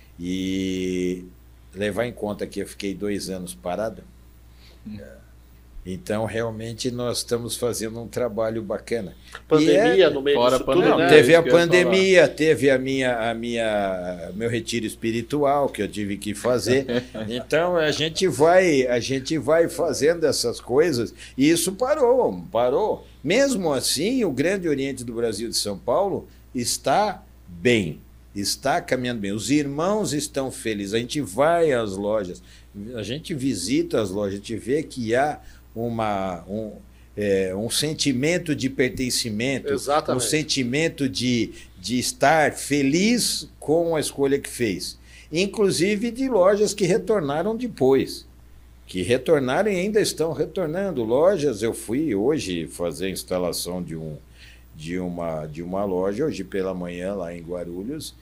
E levar em conta que eu fiquei dois anos parado, então realmente nós estamos fazendo um trabalho bacana. Pandemia é, no meio disso tudo, não, né? Teve a pandemia, teve a minha, a minha, meu retiro espiritual que eu tive que fazer. Então a gente vai, a gente vai fazendo essas coisas e isso parou, parou. Mesmo assim, o Grande Oriente do Brasil de São Paulo está bem. Está caminhando bem, os irmãos estão felizes, a gente vai às lojas, a gente visita as lojas, a gente vê que há uma, um, é, um sentimento de pertencimento, Exatamente. um sentimento de, de estar feliz com a escolha que fez. Inclusive de lojas que retornaram depois, que retornaram e ainda estão retornando. Lojas, eu fui hoje fazer a instalação de um De uma, de uma loja, hoje pela manhã, lá em Guarulhos,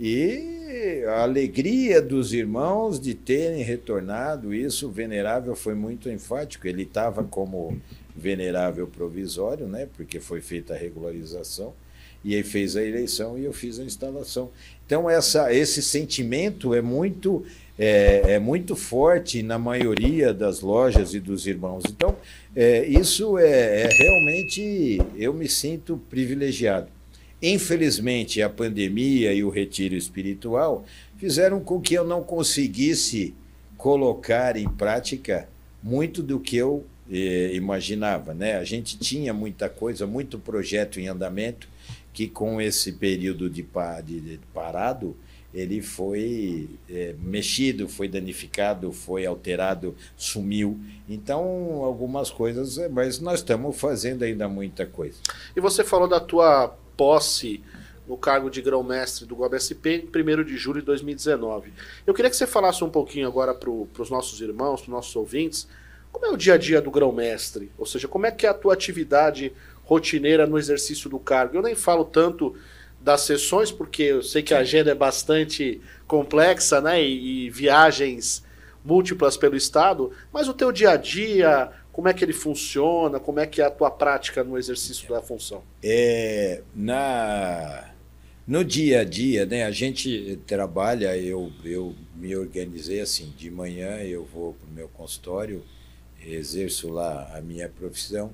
e a alegria dos irmãos de terem retornado, isso o venerável foi muito enfático, ele estava como venerável provisório, né, porque foi feita a regularização, e aí fez a eleição e eu fiz a instalação. Então essa, esse sentimento é muito, é, é muito forte na maioria das lojas e dos irmãos. Então é, isso é, é realmente, eu me sinto privilegiado. Infelizmente a pandemia e o retiro espiritual fizeram com que eu não conseguisse colocar em prática muito do que eu eh, imaginava, né? A gente tinha muita coisa, muito projeto em andamento, que com esse período de, de, de parado, ele foi é, mexido, foi danificado, foi alterado, sumiu. Então, algumas coisas, mas nós estamos fazendo ainda muita coisa. E você falou da tua posse no cargo de grão-mestre do G O B S P em primeiro de julho de dois mil e dezenove. Eu queria que você falasse um pouquinho agora para os nossos irmãos, para os nossos ouvintes, como é o dia a dia do grão-mestre? Ou seja, como é que é a tua atividade rotineira no exercício do cargo? Eu nem falo tanto das sessões, porque eu sei que a agenda é bastante complexa, né, e, e viagens múltiplas pelo estado, mas o teu dia a dia, como é que ele funciona, como é que é a tua prática no exercício da função? É, na, no dia a dia, né, a gente trabalha, eu, eu me organizei assim, de manhã eu vou para o meu consultório, exerço lá a minha profissão,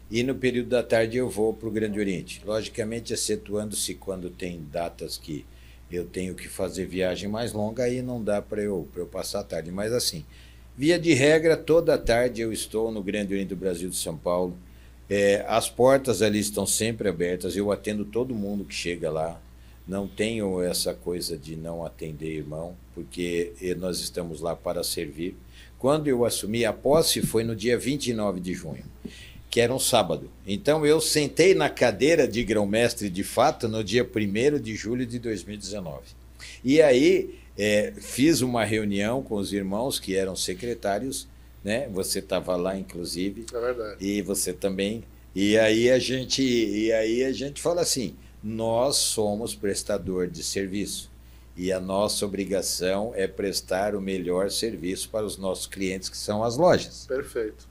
e no período da tarde eu vou para o Grande Oriente. Logicamente, excetuando-se quando tem datas que eu tenho que fazer viagem mais longa, aí não dá para eu, para eu passar a tarde. Mas assim, via de regra, toda tarde eu estou no Grande Oriente do Brasil de São Paulo. É, as portas ali estão sempre abertas, eu atendo todo mundo que chega lá. Não tenho essa coisa de não atender irmão, porque nós estamos lá para servir. Quando eu assumi a posse foi no dia vinte e nove de junho, que era um sábado. Então eu sentei na cadeira de grão-mestre de fato no dia primeiro de julho de dois mil e dezenove. E aí é, fiz uma reunião com os irmãos que eram secretários, né? Você estava lá, inclusive. É verdade. E você também. E aí a gente, e aí a gente fala assim, nós somos prestador de serviço e a nossa obrigação é prestar o melhor serviço para os nossos clientes, que são as lojas. Perfeito.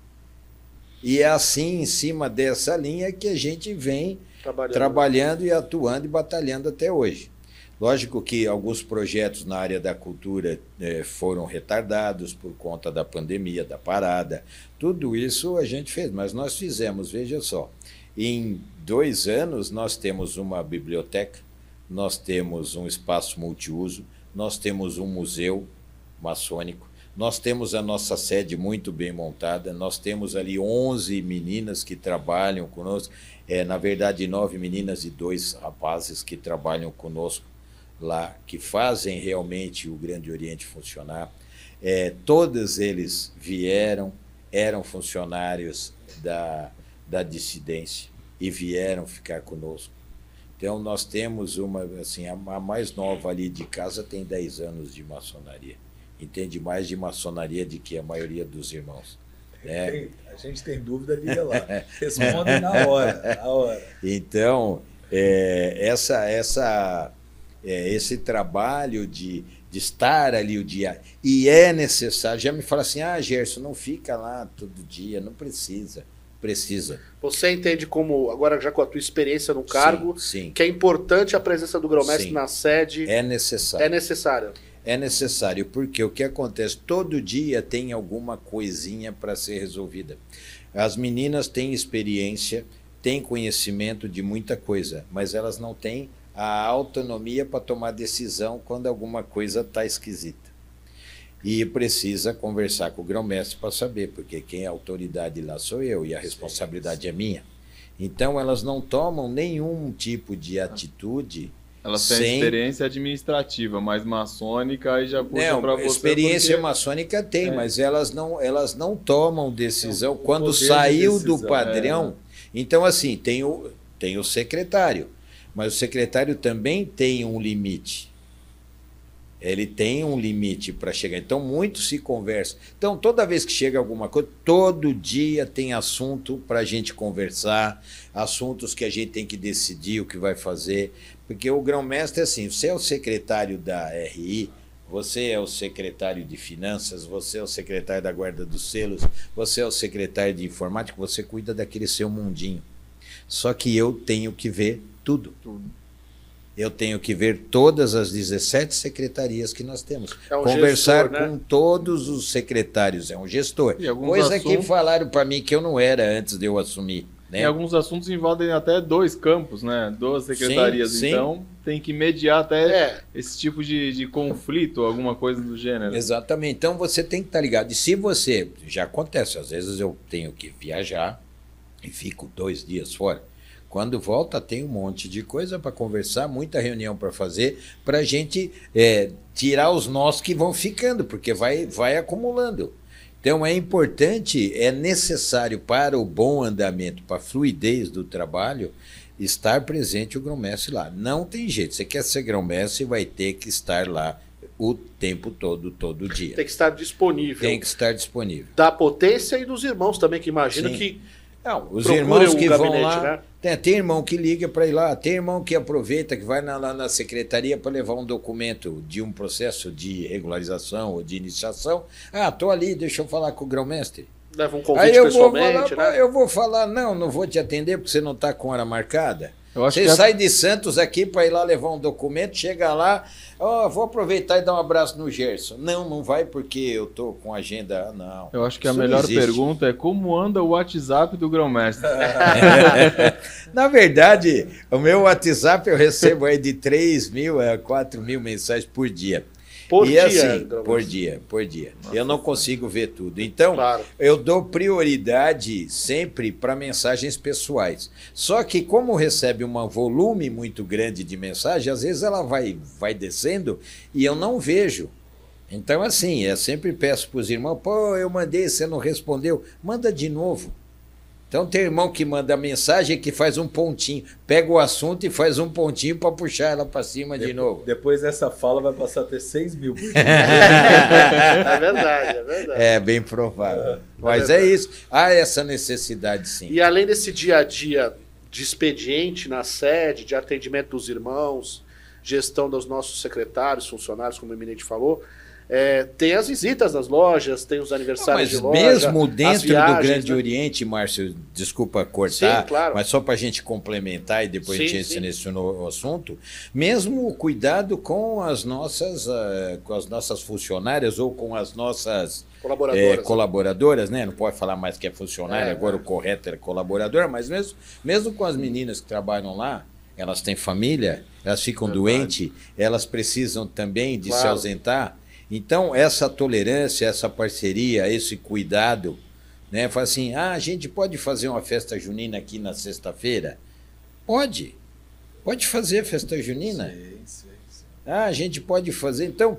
E é assim, em cima dessa linha, que a gente vem Trabalhando, trabalhando e atuando e batalhando até hoje. Lógico que alguns projetos na área da cultura eh, foram retardados por conta da pandemia, da parada. Tudo isso a gente fez, mas nós fizemos, veja só. Em dois anos, nós temos uma biblioteca, nós temos um espaço multiuso, nós temos um museu maçônico, nós temos a nossa sede muito bem montada, nós temos ali onze meninas que trabalham conosco, é, na verdade, nove meninas e dois rapazes que trabalham conosco lá, que fazem realmente o Grande Oriente funcionar. É, todos eles vieram, eram funcionários da, da dissidência e vieram ficar conosco. Então, nós temos uma, assim, a mais nova ali de casa tem dez anos de maçonaria. Entende mais de maçonaria do que a maioria dos irmãos. Né? Tem, a gente tem dúvida, liga lá. Respondem na hora, na hora. Então, é, essa, essa, é, esse trabalho de, de estar ali o dia, e é necessário, já me fala assim, ah, Gerson, não fica lá todo dia, não precisa. Precisa. Você entende como, agora já com a tua experiência no cargo, sim, sim. que é importante a presença do grão-mestre Sim. na sede? É necessário. É necessário. É necessário, porque o que acontece? Todo dia tem alguma coisinha para ser resolvida. As meninas têm experiência, têm conhecimento de muita coisa, mas elas não têm a autonomia para tomar decisão quando alguma coisa está esquisita. E precisa conversar com o grão-mestre para saber, porque quem é a autoridade lá sou eu e a responsabilidade é minha. Então, elas não tomam nenhum tipo de atitude. Elas têm sem... experiência administrativa, mas maçônica aí já puxa para você. Experiência porque... maçônica tem, é. mas elas não, elas não tomam decisão então, quando saiu de decisão, do padrão. É. Então, assim, tem o, tem o secretário, mas o secretário também tem um limite. Ele tem um limite para chegar. Então, muito se conversa. Então, toda vez que chega alguma coisa, todo dia tem assunto para a gente conversar, assuntos que a gente tem que decidir o que vai fazer. Porque o grão-mestre é assim, você é o secretário da R I, você é o secretário de finanças, você é o secretário da guarda dos selos, você é o secretário de informática, você cuida daquele seu mundinho. Só que eu tenho que ver tudo. Tudo. Eu tenho que ver todas as dezessete secretarias que nós temos. É um Conversar gestor, né? com todos os secretários, é um gestor. E alguns Coisa assuntos... que falaram para mim que eu não era antes de eu assumir. Né? E alguns assuntos envolvem até dois campos, né? Duas secretarias, Sim, sim. então tem que mediar até É. esse tipo de, de conflito, alguma coisa do gênero. Exatamente. Então você tem que estar ligado. E se você... Já acontece, às vezes eu tenho que viajar e fico dois dias fora. Quando volta, tem um monte de coisa para conversar, muita reunião para fazer, para a gente é, tirar os nós que vão ficando, porque vai, vai acumulando. Então, é importante, é necessário para o bom andamento, para a fluidez do trabalho, estar presente o grão-mestre lá. Não tem jeito. Você quer ser grão-mestre, vai ter que estar lá o tempo todo, todo dia. Tem que estar disponível. Tem que estar disponível. Da potência e dos irmãos também, que imagino Sim. que... Não, os Procure irmãos o que vão gabinete, lá, né? tem, tem irmão que liga para ir lá, tem irmão que aproveita, que vai na, lá na secretaria para levar um documento de um processo de regularização ou de iniciação. Ah, estou ali, deixa eu falar com o grão-mestre. Leva um convite Aí eu vou pessoalmente, falar, né? eu vou falar, não, não vou te atender porque você não está com hora marcada. Eu acho Você que a- sai de Santos aqui para ir lá levar um documento, chega lá, ó, vou aproveitar e dar um abraço no Gerson. Não, não vai porque eu tô com agenda. Ah, não. Eu acho que a Isso não melhor existe. pergunta é como anda o WhatsApp do Grão-Mestre? Na verdade, o meu WhatsApp eu recebo aí de três mil a quatro mil mensagens por dia. Por e dia, assim, Grão-Mestre. por dia, por dia. Eu não consigo ver tudo. Então, Claro. eu dou prioridade sempre para mensagens pessoais. Só que como recebe um volume muito grande de mensagem, às vezes ela vai, vai descendo e eu não vejo. Então, assim, eu sempre peço para os irmãos, pô, eu mandei, você não respondeu, manda de novo. Então tem irmão que manda mensagem que faz um pontinho, pega o assunto e faz um pontinho para puxar ela para cima de novo. Depois dessa fala vai passar a ter seis mil. É verdade, é verdade. É bem provável. Mas é isso. Há essa necessidade, sim. E além desse dia a dia de expediente na sede, de atendimento dos irmãos, gestão dos nossos secretários, funcionários, como o eminente falou, é, tem as visitas nas lojas, tem os aniversários Mas de loja, mesmo as dentro do viagens, Grande né? Oriente, Márcio, desculpa cortar, Sim, claro. mas só para a gente complementar e depois Sim, a gente sim. selecionou o assunto, mesmo o cuidado com as nossas, ah, com as nossas funcionárias ou com as nossas Colaboradoras. é, colaboradoras, né? Não pode falar mais que é funcionária, É, agora é. o correto é colaborador, mas mesmo, mesmo com as meninas que trabalham lá, elas têm família, elas ficam Verdade. doentes, elas precisam também de se Claro. ausentar. Então, essa tolerância, essa parceria, esse cuidado, né? Fala assim, ah, a gente pode fazer uma festa junina aqui na sexta-feira? Pode. Pode fazer festa junina. Sim, sim, sim. Ah, a gente pode fazer. Então,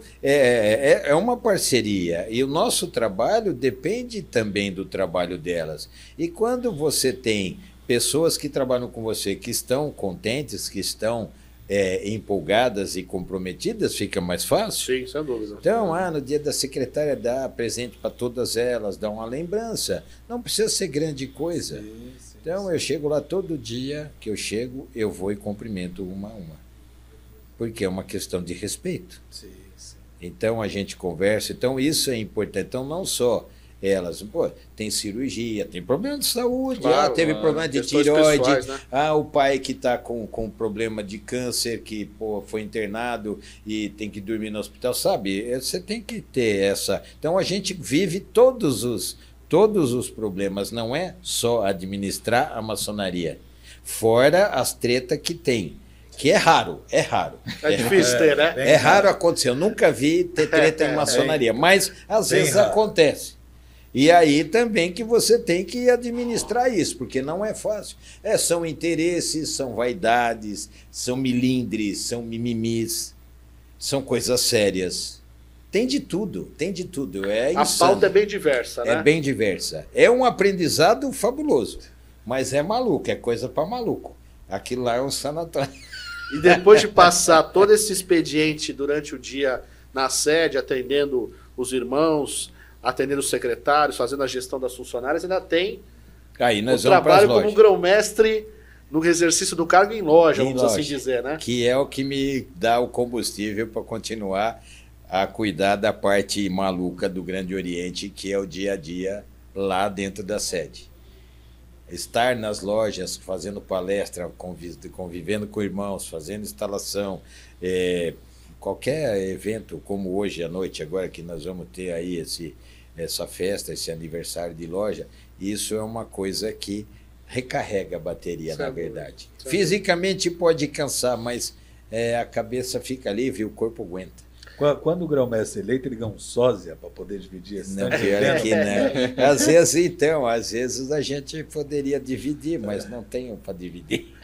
é, é, é uma parceria. E o nosso trabalho depende também do trabalho delas. E quando você tem pessoas que trabalham com você que estão contentes, que estão é, empolgadas e comprometidas, fica mais fácil. Sim, sem dúvida. Então, ah, no dia da secretária dá presente para todas elas, dá uma lembrança. Não precisa ser grande coisa. Sim, sim, Então, sim. eu chego lá todo dia que eu chego, eu vou e cumprimento uma a uma. Porque é uma questão de respeito. Sim, sim. Então, a gente conversa. Então, isso é importante. Então, não só elas, pô, tem cirurgia, tem problema de saúde, Claro, ah, teve claro. problema de Questões tireoide, pessoais, né? ah, o pai que está com, com problema de câncer, que pô, foi internado e tem que dormir no hospital, sabe? É, você tem que ter essa... Então, a gente vive todos os, todos os problemas, não é só administrar a maçonaria, fora as tretas que tem, que é raro, é raro. É difícil ter, né? bem É raro acontecer, eu nunca vi ter treta em maçonaria, mas às bem vezes raro. acontece. E aí também que você tem que administrar isso, porque não é fácil. É, são interesses, são vaidades, são milindres, são mimimis, são coisas sérias. Tem de tudo, tem de tudo. É A insano. pauta é bem diversa, né? É bem diversa. É um aprendizado fabuloso, mas é maluco, é coisa para maluco. Aquilo lá é um sanatório. E depois de passar todo esse expediente durante o dia na sede, atendendo os irmãos, atendendo os secretários, fazendo a gestão das funcionárias, ainda tem Aí o nós vamos para as trabalho como lojas. grão-mestre no exercício do cargo em loja, Em vamos loja. assim dizer, né? Que é o que me dá o combustível para continuar a cuidar da parte maluca do Grande Oriente, que é o dia a dia lá dentro da sede. Estar nas lojas, fazendo palestra, convi- convivendo com irmãos, fazendo instalação, é, qualquer evento, como hoje à noite, agora que nós vamos ter aí esse, essa festa, esse aniversário de loja, isso é uma coisa que recarrega a bateria, Sem na dúvida, verdade. sem Fisicamente pode cansar, mas é, a cabeça fica livre e o corpo aguenta. Quando, quando o grão-mestre eleito, ele ganha um sósia para poder dividir esse Não, tanto de pior venda? que não. Às vezes, então, às vezes a gente poderia dividir, mas não tenho para dividir.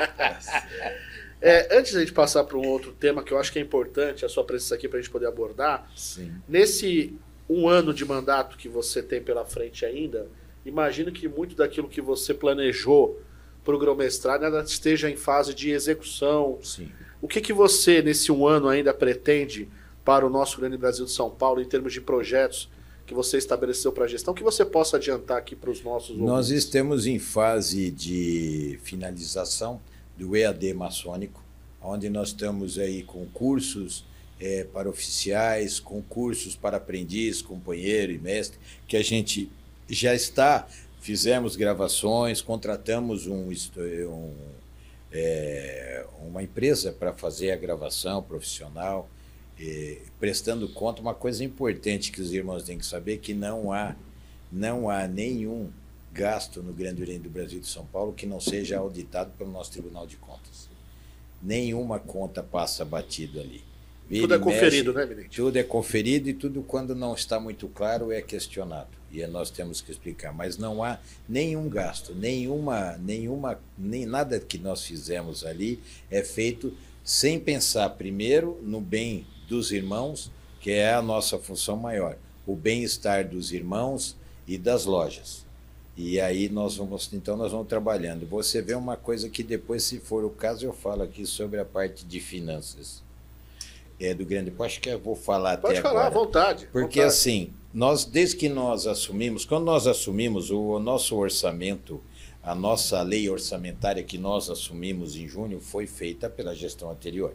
É, antes da gente passar para um outro tema que eu acho que é importante, a sua presença aqui para a gente poder abordar, Sim. nesse um ano de mandato que você tem pela frente ainda, imagino que muito daquilo que você planejou para o grão-mestrado ainda esteja em fase de execução. Sim. O que, que você, nesse um ano, ainda pretende para o nosso grande Brasil de São Paulo, em termos de projetos que você estabeleceu para a gestão, que você possa adiantar aqui para os nossos Nós ouvintes? estamos em fase de finalização do E A D maçônico, onde nós estamos aí com cursos é, para oficiais, com cursos para aprendiz, companheiro e mestre, que a gente já está, fizemos gravações, contratamos um, um, é, uma empresa para fazer a gravação profissional, é, prestando conta. Uma coisa importante que os irmãos têm que saber, que não há, não há nenhum gasto no Grande Oriente do Brasil e de São Paulo que não seja auditado pelo nosso Tribunal de Contas. Nenhuma conta passa batido ali. Vira Tudo é e mexe, conferido, né, Eminente? Tudo é conferido e tudo, quando não está muito claro, é questionado. E nós temos que explicar. Mas não há nenhum gasto, nenhuma, nenhuma, nem nada que nós fizemos ali é feito sem pensar primeiro no bem dos irmãos, que é a nossa função maior, o bem-estar dos irmãos e das lojas. E aí nós vamos, então nós vamos trabalhando. Você vê uma coisa que depois, se for o caso, eu falo aqui sobre a parte de finanças. É do Grande, acho que eu vou falar Pode até falar, agora. à vontade. Porque vontade. assim, nós, desde que nós assumimos, quando nós assumimos o nosso orçamento, a nossa lei orçamentária que nós assumimos em junho foi feita pela gestão anterior.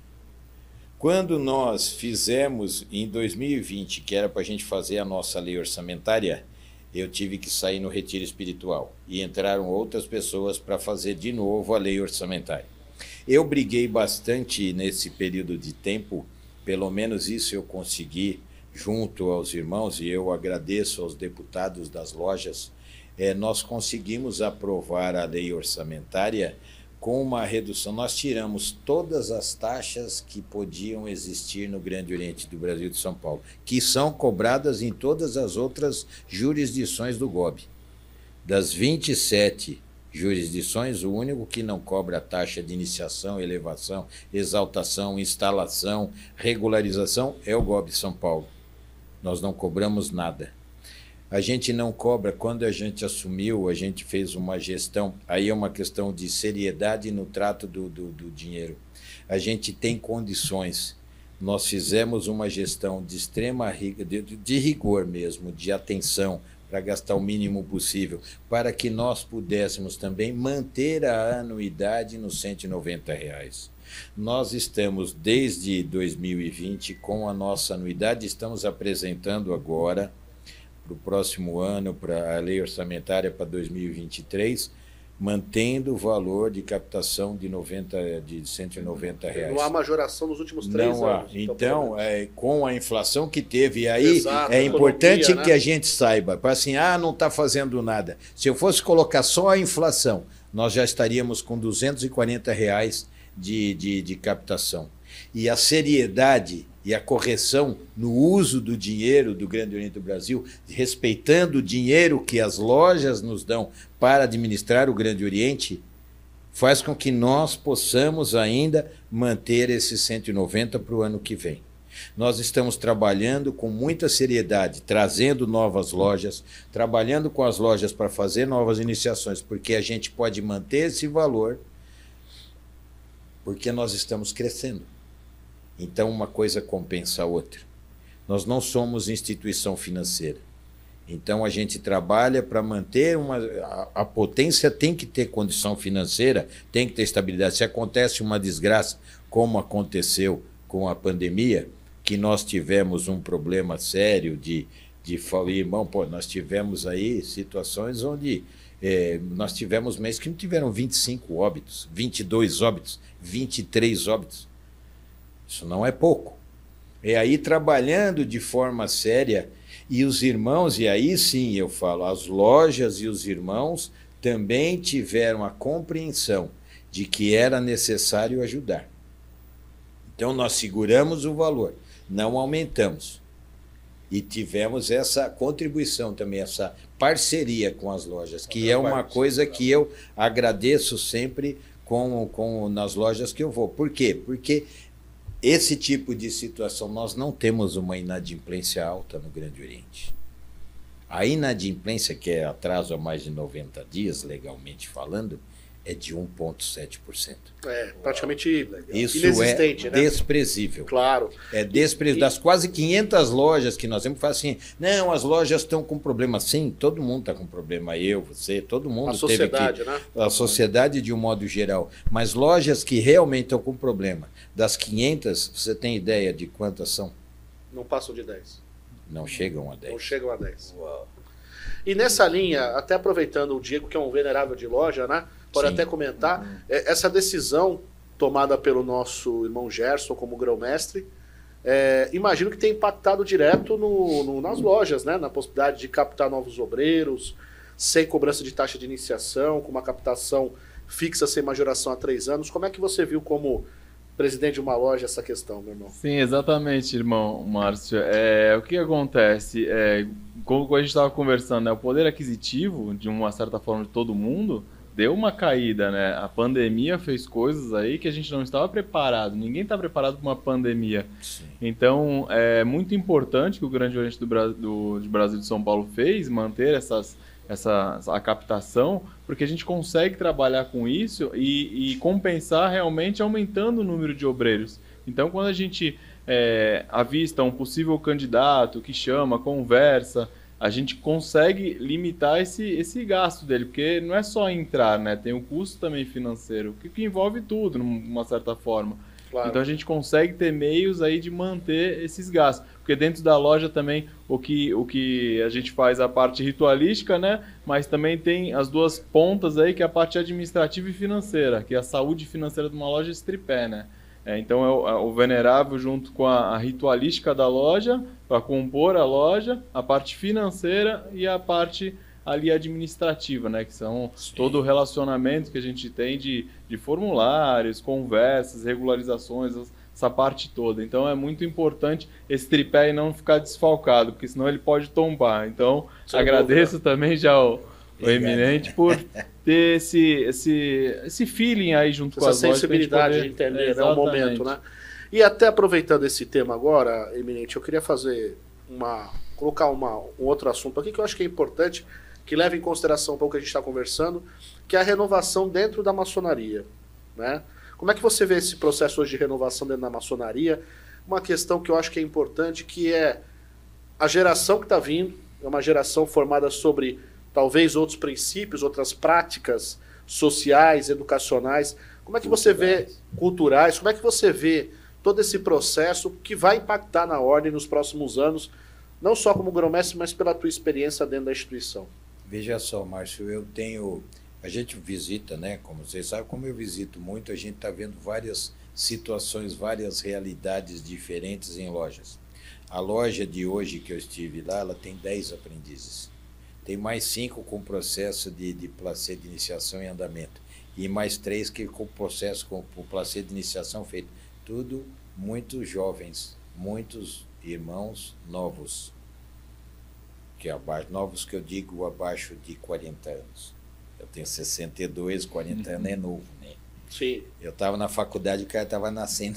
Quando nós fizemos em dois mil e vinte, que era para a gente fazer a nossa lei orçamentária, eu tive que sair no retiro espiritual e entraram outras pessoas para fazer de novo a lei orçamentária. Eu briguei bastante nesse período de tempo, pelo menos isso eu consegui junto aos irmãos, e eu agradeço aos deputados das lojas, é, nós conseguimos aprovar a lei orçamentária com uma redução. Nós tiramos todas as taxas que podiam existir no Grande Oriente do Brasil e de São Paulo, que são cobradas em todas as outras jurisdições do G O B. Das vinte e sete jurisdições, o único que não cobra taxa de iniciação, elevação, exaltação, instalação, regularização é o G O B São Paulo. Nós não cobramos nada. A gente não cobra. Quando a gente assumiu, a gente fez uma gestão, aí é uma questão de seriedade no trato do, do, do dinheiro. A gente tem condições. Nós fizemos uma gestão de extrema de, de rigor mesmo, de atenção, para gastar o mínimo possível, para que nós pudéssemos também manter a anuidade nos cento e noventa reais. Nós estamos, desde dois mil e vinte, com a nossa anuidade, estamos apresentando agora, para o próximo ano, para a lei orçamentária para dois mil e vinte e três, mantendo o valor de captação de, noventa, de cento e noventa reais. Não há majoração nos últimos três Não há. anos. Então, é, com a inflação que teve, e aí Exato, é importante economia, né? que a gente saiba, para assim, ah, não está fazendo nada. Se eu fosse colocar só a inflação, nós já estaríamos com duzentos e quarenta reais de, de, de captação. E a seriedade e a correção no uso do dinheiro do Grande Oriente do Brasil, respeitando o dinheiro que as lojas nos dão para administrar o Grande Oriente, faz com que nós possamos ainda manter esses cento e noventa para o ano que vem. Nós estamos trabalhando com muita seriedade, trazendo novas lojas, trabalhando com as lojas para fazer novas iniciações, porque a gente pode manter esse valor, porque nós estamos crescendo. Então, uma coisa compensa a outra. Nós não somos instituição financeira. Então, a gente trabalha para manter uma... A, a potência tem que ter condição financeira, tem que ter estabilidade. Se acontece uma desgraça, como aconteceu com a pandemia, que nós tivemos um problema sério de... de irmão, pô, nós tivemos aí situações onde... É, nós tivemos meses que não tiveram vinte e cinco óbitos, vinte e dois óbitos, vinte e três óbitos. Isso não é pouco. É aí trabalhando de forma séria, e os irmãos, e aí sim eu falo, as lojas e os irmãos também tiveram a compreensão de que era necessário ajudar. Então nós seguramos o valor, não aumentamos. E tivemos essa contribuição também, essa parceria com as lojas, que é uma coisa que eu agradeço sempre com, com, nas lojas que eu vou. Por quê? Porque esse tipo de situação, nós não temos uma inadimplência alta no Grande Oriente. A inadimplência, que é atraso a mais de noventa dias, legalmente falando, é de um vírgula sete por cento. É, praticamente Isso inexistente, é né? desprezível. Claro. É desprezível. Das quase quinhentas lojas que nós temos, fala assim, não, as lojas estão com problema. Sim, todo mundo está com problema. Eu, você, todo mundo A sociedade, teve que... né? A sociedade de um modo geral. Mas lojas que realmente estão com problema, das quinhentas, você tem ideia de quantas são? Não passam de dez. Não chegam a dez. Não chegam a dez. Uau. E nessa linha, até aproveitando o Diego, que é um venerável de loja, né? pode Sim. até comentar. Uhum. Essa decisão tomada pelo nosso irmão Gerson como grão-mestre, é, imagino que tem impactado direto no, no, nas lojas, né? Na possibilidade de captar novos obreiros, sem cobrança de taxa de iniciação, com uma captação fixa sem majoração há três anos. Como é que você viu como presidente de uma loja essa questão, meu irmão? Sim, exatamente, irmão Márcio. É, o que acontece, é, como a gente estava conversando, né, o poder aquisitivo, de uma certa forma, de todo mundo, deu uma caída, né? A pandemia fez coisas aí que a gente não estava preparado. Ninguém está preparado para uma pandemia. Sim. Então, é muito importante que o Grande Oriente do, Bra do de Brasil de São Paulo fez, manter essas, essa, a captação, porque a gente consegue trabalhar com isso e, e compensar realmente aumentando o número de obreiros. Então, quando a gente é, avista um possível candidato que chama, conversa, a gente consegue limitar esse, esse gasto dele, porque não é só entrar, né? Tem o custo também financeiro, que, que envolve tudo, de uma certa forma. Claro. Então a gente consegue ter meios aí de manter esses gastos. Porque dentro da loja também o que, o que a gente faz a parte ritualística, né? Mas também tem as duas pontas aí, que é a parte administrativa e financeira, que é a saúde financeira de uma loja, esse tripé, né? É, então é o, é o venerável junto com a, a ritualística da loja, para compor a loja, a parte financeira e a parte ali administrativa, né? Que são Sim. todo o relacionamento que a gente tem de, de formulários, conversas, regularizações, essa parte toda. Então é muito importante esse tripé e não ficar desfalcado, porque senão ele pode tombar. Então Sem agradeço dúvida. também já o, o Obrigado. eminente por ter esse, esse, esse feeling aí junto com Essa as lojas. pra gente sensibilidade poder- de entender, né, o Exatamente. momento, né? E até aproveitando esse tema agora, eminente, eu queria fazer uma... colocar uma, um outro assunto aqui que eu acho que é importante, que leva em consideração um pouco o que a gente está conversando, que é a renovação dentro da maçonaria, né? Como é que você vê esse processo hoje de renovação dentro da maçonaria? Uma questão que eu acho que é importante, que é a geração que está vindo, é uma geração formada sobre talvez outros princípios, outras práticas sociais, educacionais. Como é que você vê culturais? Como é que você vê todo esse processo que vai impactar na ordem nos próximos anos, não só como grão-mestre, mas pela tua experiência dentro da instituição? Veja só, Márcio, eu tenho... A gente visita, né? Como vocês sabem, como eu visito muito, a gente está vendo várias situações, várias realidades diferentes em lojas. A loja de hoje que eu estive lá, ela tem dez aprendizes. Tem mais cinco com processo de, de placê de iniciação em andamento. E mais três que com processo com o placê de iniciação feito. Tudo muito jovens, muitos irmãos novos. Que abaixo, novos que eu digo abaixo de quarenta anos. Eu tenho sessenta e dois, quarenta anos é novo, né? Sim. Eu estava na faculdade, o cara estava nascendo.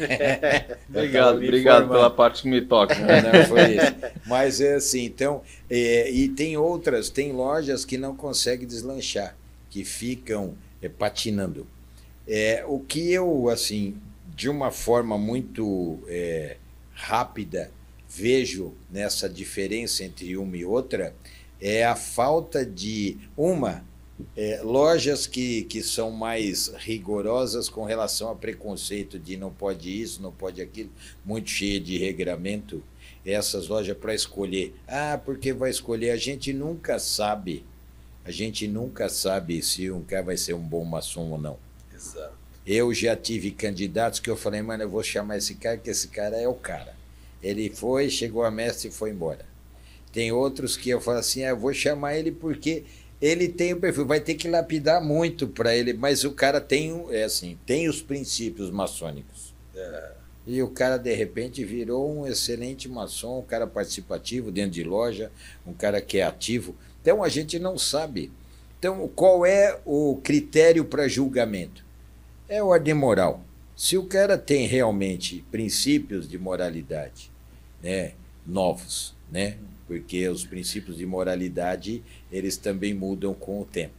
Obrigado, obrigado pela parte que me toca. Não, não foi isso. Mas é assim, então, é, e tem outras, tem lojas que não conseguem deslanchar, que ficam é, patinando. É, o que eu, assim, de uma forma muito é, rápida, vejo nessa diferença entre uma e outra, é a falta de uma... É, lojas que, que são mais rigorosas com relação a preconceito de não pode isso, não pode aquilo, muito cheia de regramento, essas lojas para escolher. Ah, porque vai escolher? A gente nunca sabe, a gente nunca sabe se um cara vai ser um bom maçom ou não. Exato. Eu já tive candidatos que eu falei, mano, eu vou chamar esse cara, que esse cara é o cara. Ele foi, chegou a mestre e foi embora. Tem outros que eu falo assim, ah, eu vou chamar ele porque... ele tem o perfil, vai ter que lapidar muito para ele, mas o cara tem, é assim, tem os princípios maçônicos. É. E o cara, de repente, virou um excelente maçom, um cara participativo dentro de loja, um cara que é ativo. Então, a gente não sabe. Então, qual é o critério para julgamento? É a ordem moral. Se o cara tem realmente princípios de moralidade, né, novos, né? Porque os princípios de moralidade, eles também mudam com o tempo.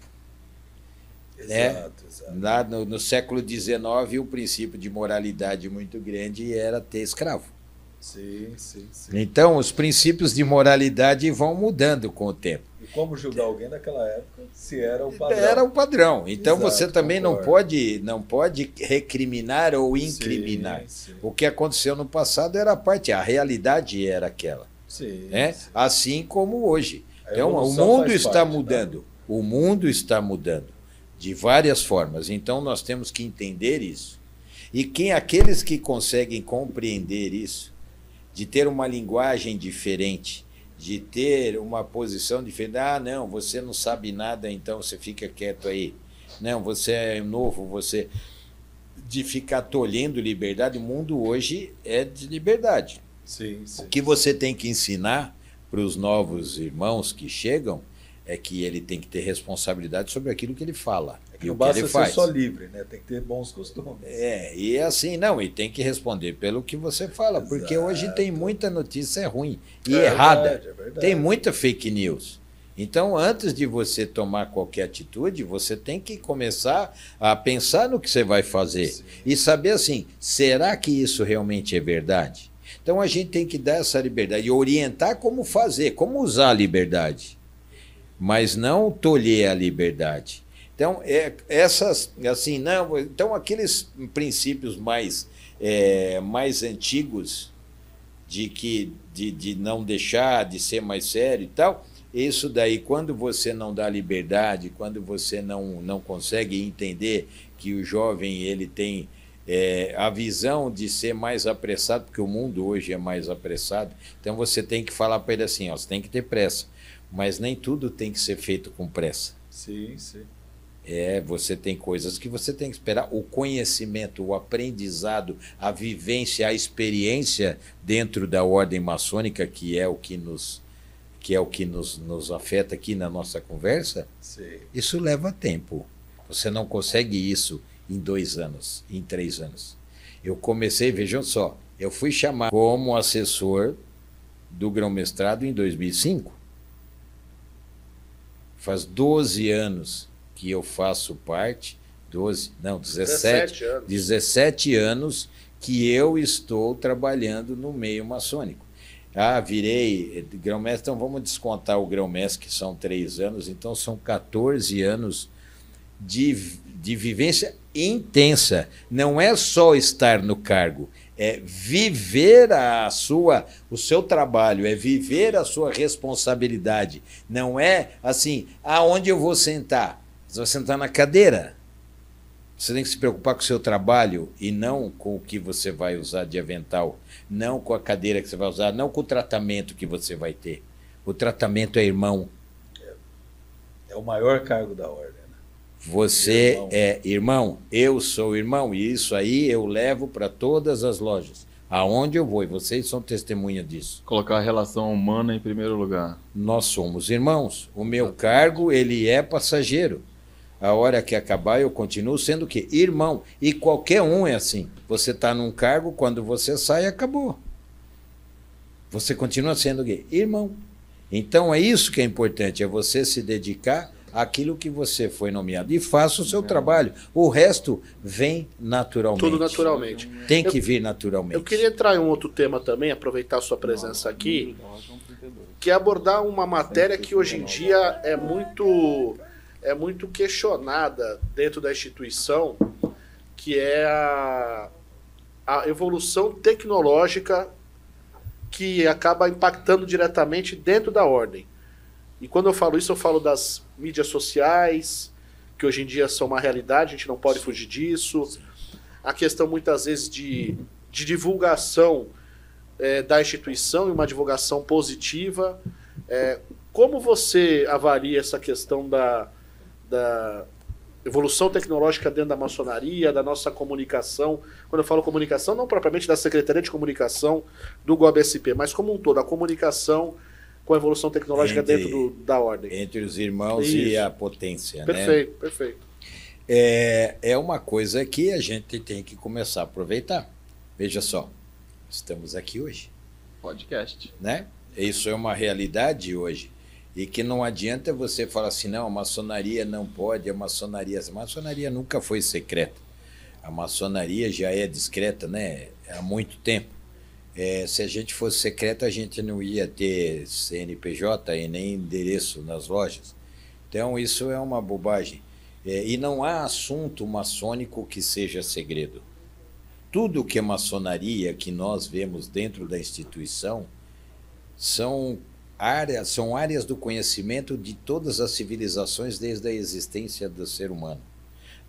Exato, né? exato. Lá no, no século dezenove, o princípio de moralidade muito grande era ter escravo. Sim, sim, sim. Então, os princípios de moralidade vão mudando com o tempo. E como julgar alguém naquela época se era o padrão? Era o padrão. Então, Exato, você também não concordo. pode, não pode recriminar ou incriminar. Sim, sim. O que aconteceu no passado era a parte, a realidade era aquela. Sim, Né? sim. Assim como hoje. A Então, o evolução mundo faz está parte, mudando. O mundo está mudando. de várias formas. Então nós temos que entender isso. E quem aqueles que conseguem compreender isso, de ter uma linguagem diferente, de ter uma posição diferente, ah, não, você não sabe nada, então você fica quieto aí. Não, você é novo, você... De ficar tolhendo liberdade, o mundo hoje é de liberdade. Sim, sim. O que você tem que ensinar para os novos irmãos que chegam é que ele tem que ter responsabilidade sobre aquilo que ele fala. É que e não o que basta ele ser faz. só livre, né? Tem que ter bons costumes. É, e é assim, não, e tem que responder pelo que você fala, porque Exato. hoje tem muita notícia ruim e É errada. verdade, é verdade. Tem muita fake news. Então, antes de você tomar qualquer atitude, você tem que começar a pensar no que você vai fazer. Sim. E saber assim, será que isso realmente é verdade? Então, a gente tem que dar essa liberdade e orientar como fazer, como usar a liberdade, mas não tolher a liberdade. Então, é, essas, assim, não, então aqueles princípios mais, é, mais antigos de, que, de, de não deixar, de ser mais sério e tal, isso daí, quando você não dá liberdade, quando você não, não consegue entender que o jovem ele tem é, a visão de ser mais apressado, porque o mundo hoje é mais apressado, então você tem que falar para ele assim, ó, você tem que ter pressa, mas nem tudo tem que ser feito com pressa. Sim, sim. É, você tem coisas que você tem que esperar. O conhecimento, o aprendizado, a vivência, a experiência dentro da ordem maçônica, que é o que nos... que é o que nos, nos afeta aqui na nossa conversa, Sim. isso leva tempo. Você não consegue isso em dois anos, em três anos. Eu comecei, vejam só, eu fui chamado como assessor do grão-mestrado em dois mil e cinco. Faz doze anos que eu faço parte, doze, não, dezessete, anos. dezessete anos que eu estou trabalhando no meio maçônico. Ah, virei grão-mestre, então vamos descontar o grão-mestre, que são três anos, então são quatorze anos de, de vivência intensa. Não é só estar no cargo, é viver a sua, o seu trabalho, é viver a sua responsabilidade. Não é assim, aonde eu vou sentar? Você vai sentar na cadeira. Você tem que se preocupar com o seu trabalho e não com o que você vai usar de avental, não com a cadeira que você vai usar, não com o tratamento que você vai ter. O tratamento é irmão. É o maior cargo da ordem. Né? Você Irmão. é irmão, eu sou irmão, e isso aí eu levo para todas as lojas. Aonde eu vou, e vocês são testemunha disso. Colocar a relação humana em primeiro lugar. Nós somos irmãos. O meu cargo, ele é passageiro. A hora que acabar, eu continuo sendo o quê? Irmão. E qualquer um é assim. Você está num cargo, quando você sai, acabou. Você continua sendo o quê? Irmão. Então, é isso que é importante, é você se dedicar àquilo que você foi nomeado. E faça o seu trabalho. O resto vem naturalmente. Tudo naturalmente. Tem que Eu- vir naturalmente. Eu queria entrar em um outro tema também, aproveitar a sua presença aqui, que é abordar uma matéria que hoje em dia é muito, é muito questionada dentro da instituição, que é a, a evolução tecnológica que acaba impactando diretamente dentro da ordem. E quando eu falo isso, eu falo das mídias sociais, que hoje em dia são uma realidade, a gente não pode fugir disso. A questão, muitas vezes, de, de divulgação é, da instituição e uma divulgação positiva. É, como você avalia essa questão da, da evolução tecnológica dentro da maçonaria, da nossa comunicação? Quando eu falo comunicação, não propriamente da Secretaria de Comunicação do G O B S P, mas como um todo, a comunicação com a evolução tecnológica Entre- dentro do, da ordem. Entre os irmãos Isso. e a potência, né? Perfeito, perfeito. É, é uma coisa que a gente tem que começar a aproveitar. Veja só, estamos aqui hoje, Podcast. né? Isso é uma realidade hoje. E que não adianta você falar assim, não, a maçonaria não pode, a maçonaria... A maçonaria nunca foi secreta. A maçonaria já é discreta, né? Há muito tempo. É, se a gente fosse secreta, a gente não ia ter C N P J e nem endereço nas lojas. Então, isso é uma bobagem. É, e não há assunto maçônico que seja segredo. Tudo que é maçonaria, que nós vemos dentro da instituição, são áreas, são áreas do conhecimento de todas as civilizações desde a existência do ser humano.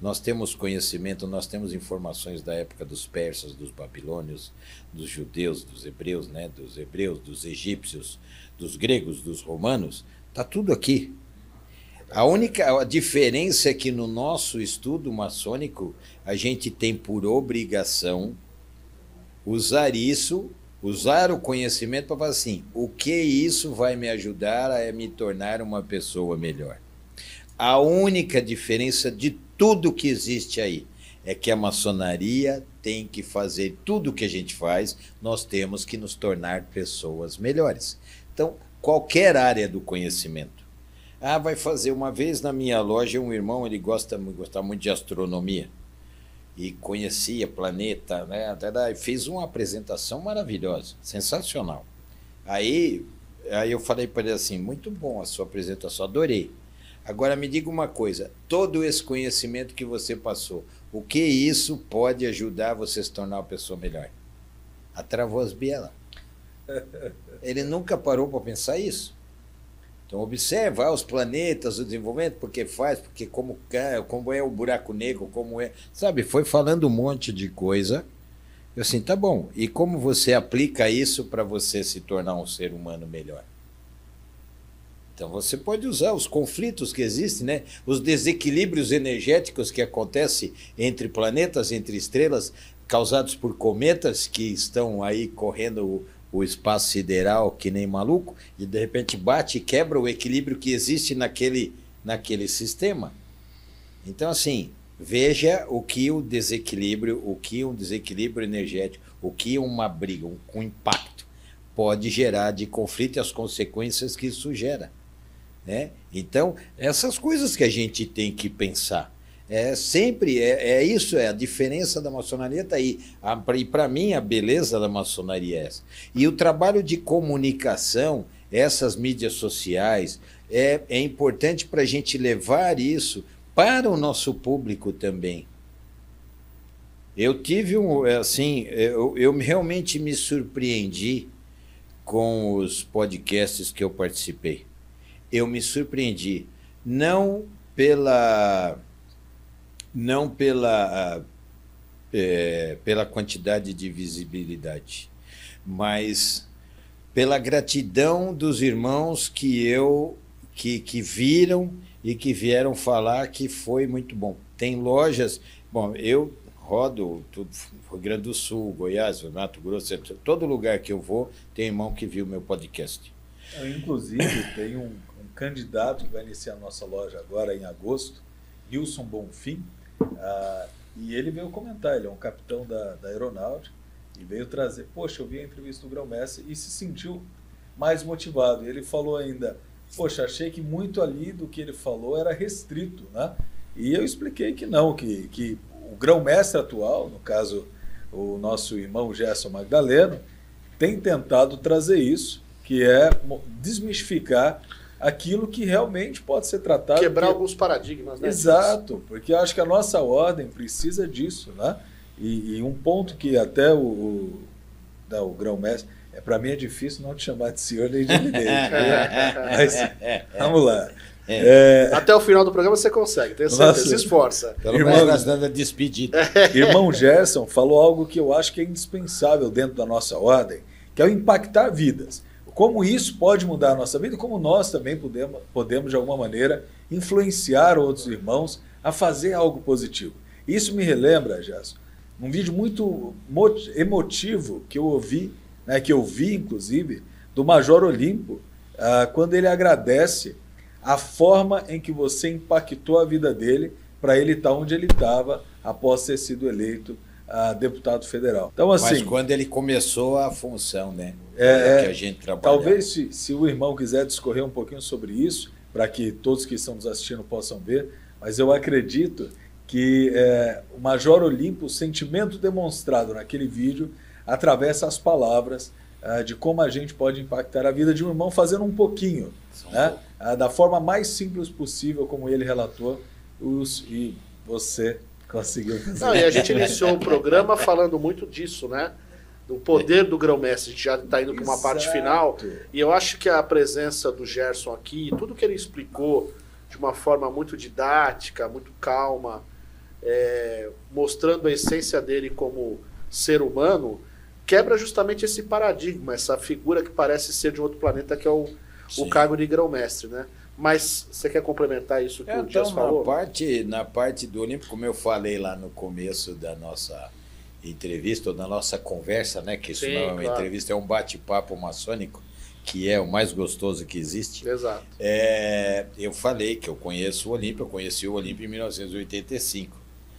Nós temos conhecimento, nós temos informações da época dos persas, dos babilônios, dos judeus, dos hebreus, né? Dos hebreus, dos egípcios, dos gregos, dos romanos. Está tudo aqui. A única a diferença é que no nosso estudo maçônico, a gente tem por obrigação usar isso, usar o conhecimento para falar assim, o que isso vai me ajudar a me tornar uma pessoa melhor. A única diferença de tudo que existe aí é que a maçonaria tem que fazer tudo o que a gente faz, nós temos que nos tornar pessoas melhores. Então, qualquer área do conhecimento. Ah, vai fazer uma vez na minha loja um irmão, ele gosta, gosta muito de astronomia e conhecia planeta, né? Até daí fez uma apresentação maravilhosa, sensacional. Aí, aí eu falei para ele assim, muito bom a sua apresentação, adorei. Agora me diga uma coisa, todo esse conhecimento que você passou, o que isso pode ajudar você a se tornar uma pessoa melhor? Atravou as bielas. Ele nunca parou para pensar isso. Então observa os planetas, o desenvolvimento, porque faz, porque como, como é o buraco negro, como é... Sabe, foi falando um monte de coisa. Eu assim, tá bom, e como você aplica isso para você se tornar um ser humano melhor? Então você pode usar os conflitos que existem, né? Os desequilíbrios energéticos que acontecem entre planetas, entre estrelas, causados por cometas que estão aí correndo o, o espaço sideral que nem maluco, e de repente bate e quebra o equilíbrio que existe naquele, naquele sistema. Então assim, veja o que o desequilíbrio, o que um desequilíbrio energético, o que uma briga, um, um impacto pode gerar de conflito e as consequências que isso gera. Né? Então, essas coisas que a gente tem que pensar. É sempre, é, é isso, é a diferença da maçonaria está aí. A, e para mim, a beleza da maçonaria é essa. E o trabalho de comunicação, essas mídias sociais, é, é importante para a gente levar isso para o nosso público também. Eu tive um, assim, eu, eu realmente me surpreendi com os podcasts que eu participei. Eu me surpreendi, não pela, não pela, é, pela quantidade de visibilidade, mas pela gratidão dos irmãos que, eu, que, que viram e que vieram falar que foi muito bom. Tem lojas, bom, eu rodo tudo, Rio Grande do Sul, Goiás, Mato Grosso, todo lugar que eu vou, tem irmão que viu meu podcast. Eu, inclusive, tem um candidato que vai iniciar a nossa loja agora em agosto, Wilson Bonfim, ah, e ele veio comentar, ele é um capitão da, da aeronáutica, e veio trazer, poxa, eu vi a entrevista do Grão-Mestre e se sentiu mais motivado. E ele falou ainda, poxa, achei que muito ali do que ele falou era restrito, né? E eu expliquei que não, que, que o Grão-Mestre atual, no caso o nosso irmão Gerson Magdaleno, tem tentado trazer isso, que é desmistificar aquilo que realmente pode ser tratado. Quebrar que... alguns paradigmas, né? Exato, porque eu acho que a nossa ordem precisa disso, né? E, e um ponto que até o, o, o Grão-Mestre, é, para mim é difícil não te chamar de senhor nem de eminente, né? Mas vamos lá. É... Até o final do programa você consegue, tenho certeza, nossa, se esforça. Pelo menos nós dando a despedida. Irmão Gerson falou algo que eu acho que é indispensável dentro da nossa ordem, que é o impactar vidas. Como isso pode mudar a nossa vida e como nós também podemos, podemos, de alguma maneira, influenciar outros irmãos a fazer algo positivo. Isso me relembra, Gerson, um vídeo muito emotivo que eu ouvi, né, que eu vi, inclusive, do Major Olimpo, ah, quando ele agradece a forma em que você impactou a vida dele para ele estar onde ele estava após ter sido eleito a deputado federal. Então, assim, mas quando ele começou a função, né? É, que a gente trabalha. Talvez, se, se o irmão quiser discorrer um pouquinho sobre isso, para que todos que estão nos assistindo possam ver, mas eu acredito que é, o Major Olimpo, o sentimento demonstrado naquele vídeo, atravessa as palavras uh, de como a gente pode impactar a vida de um irmão fazendo um pouquinho, né? uh, da forma mais simples possível, como ele relatou, os, e você conseguiu fazer. Não, e a gente iniciou o programa falando muito disso, né? Do poder do Grão-Mestre. A gente já está indo para uma parte final. E eu acho que a presença do Gerson aqui, tudo que ele explicou de uma forma muito didática, muito calma, é, mostrando a essência dele como ser humano, quebra justamente esse paradigma, essa figura que parece ser de um outro planeta, que é o, o cargo de grão-mestre, né? Mas você quer complementar isso que então, o Dias na falou? Parte, na parte do Olímpico, como eu falei lá no começo da nossa entrevista, ou da nossa conversa, né? Que isso Sim, não é uma claro. entrevista, é um bate-papo maçônico, que é o mais gostoso que existe. Exato. É, eu falei que eu conheço o Olímpio, eu conheci o Olímpio em mil novecentos e oitenta e cinco.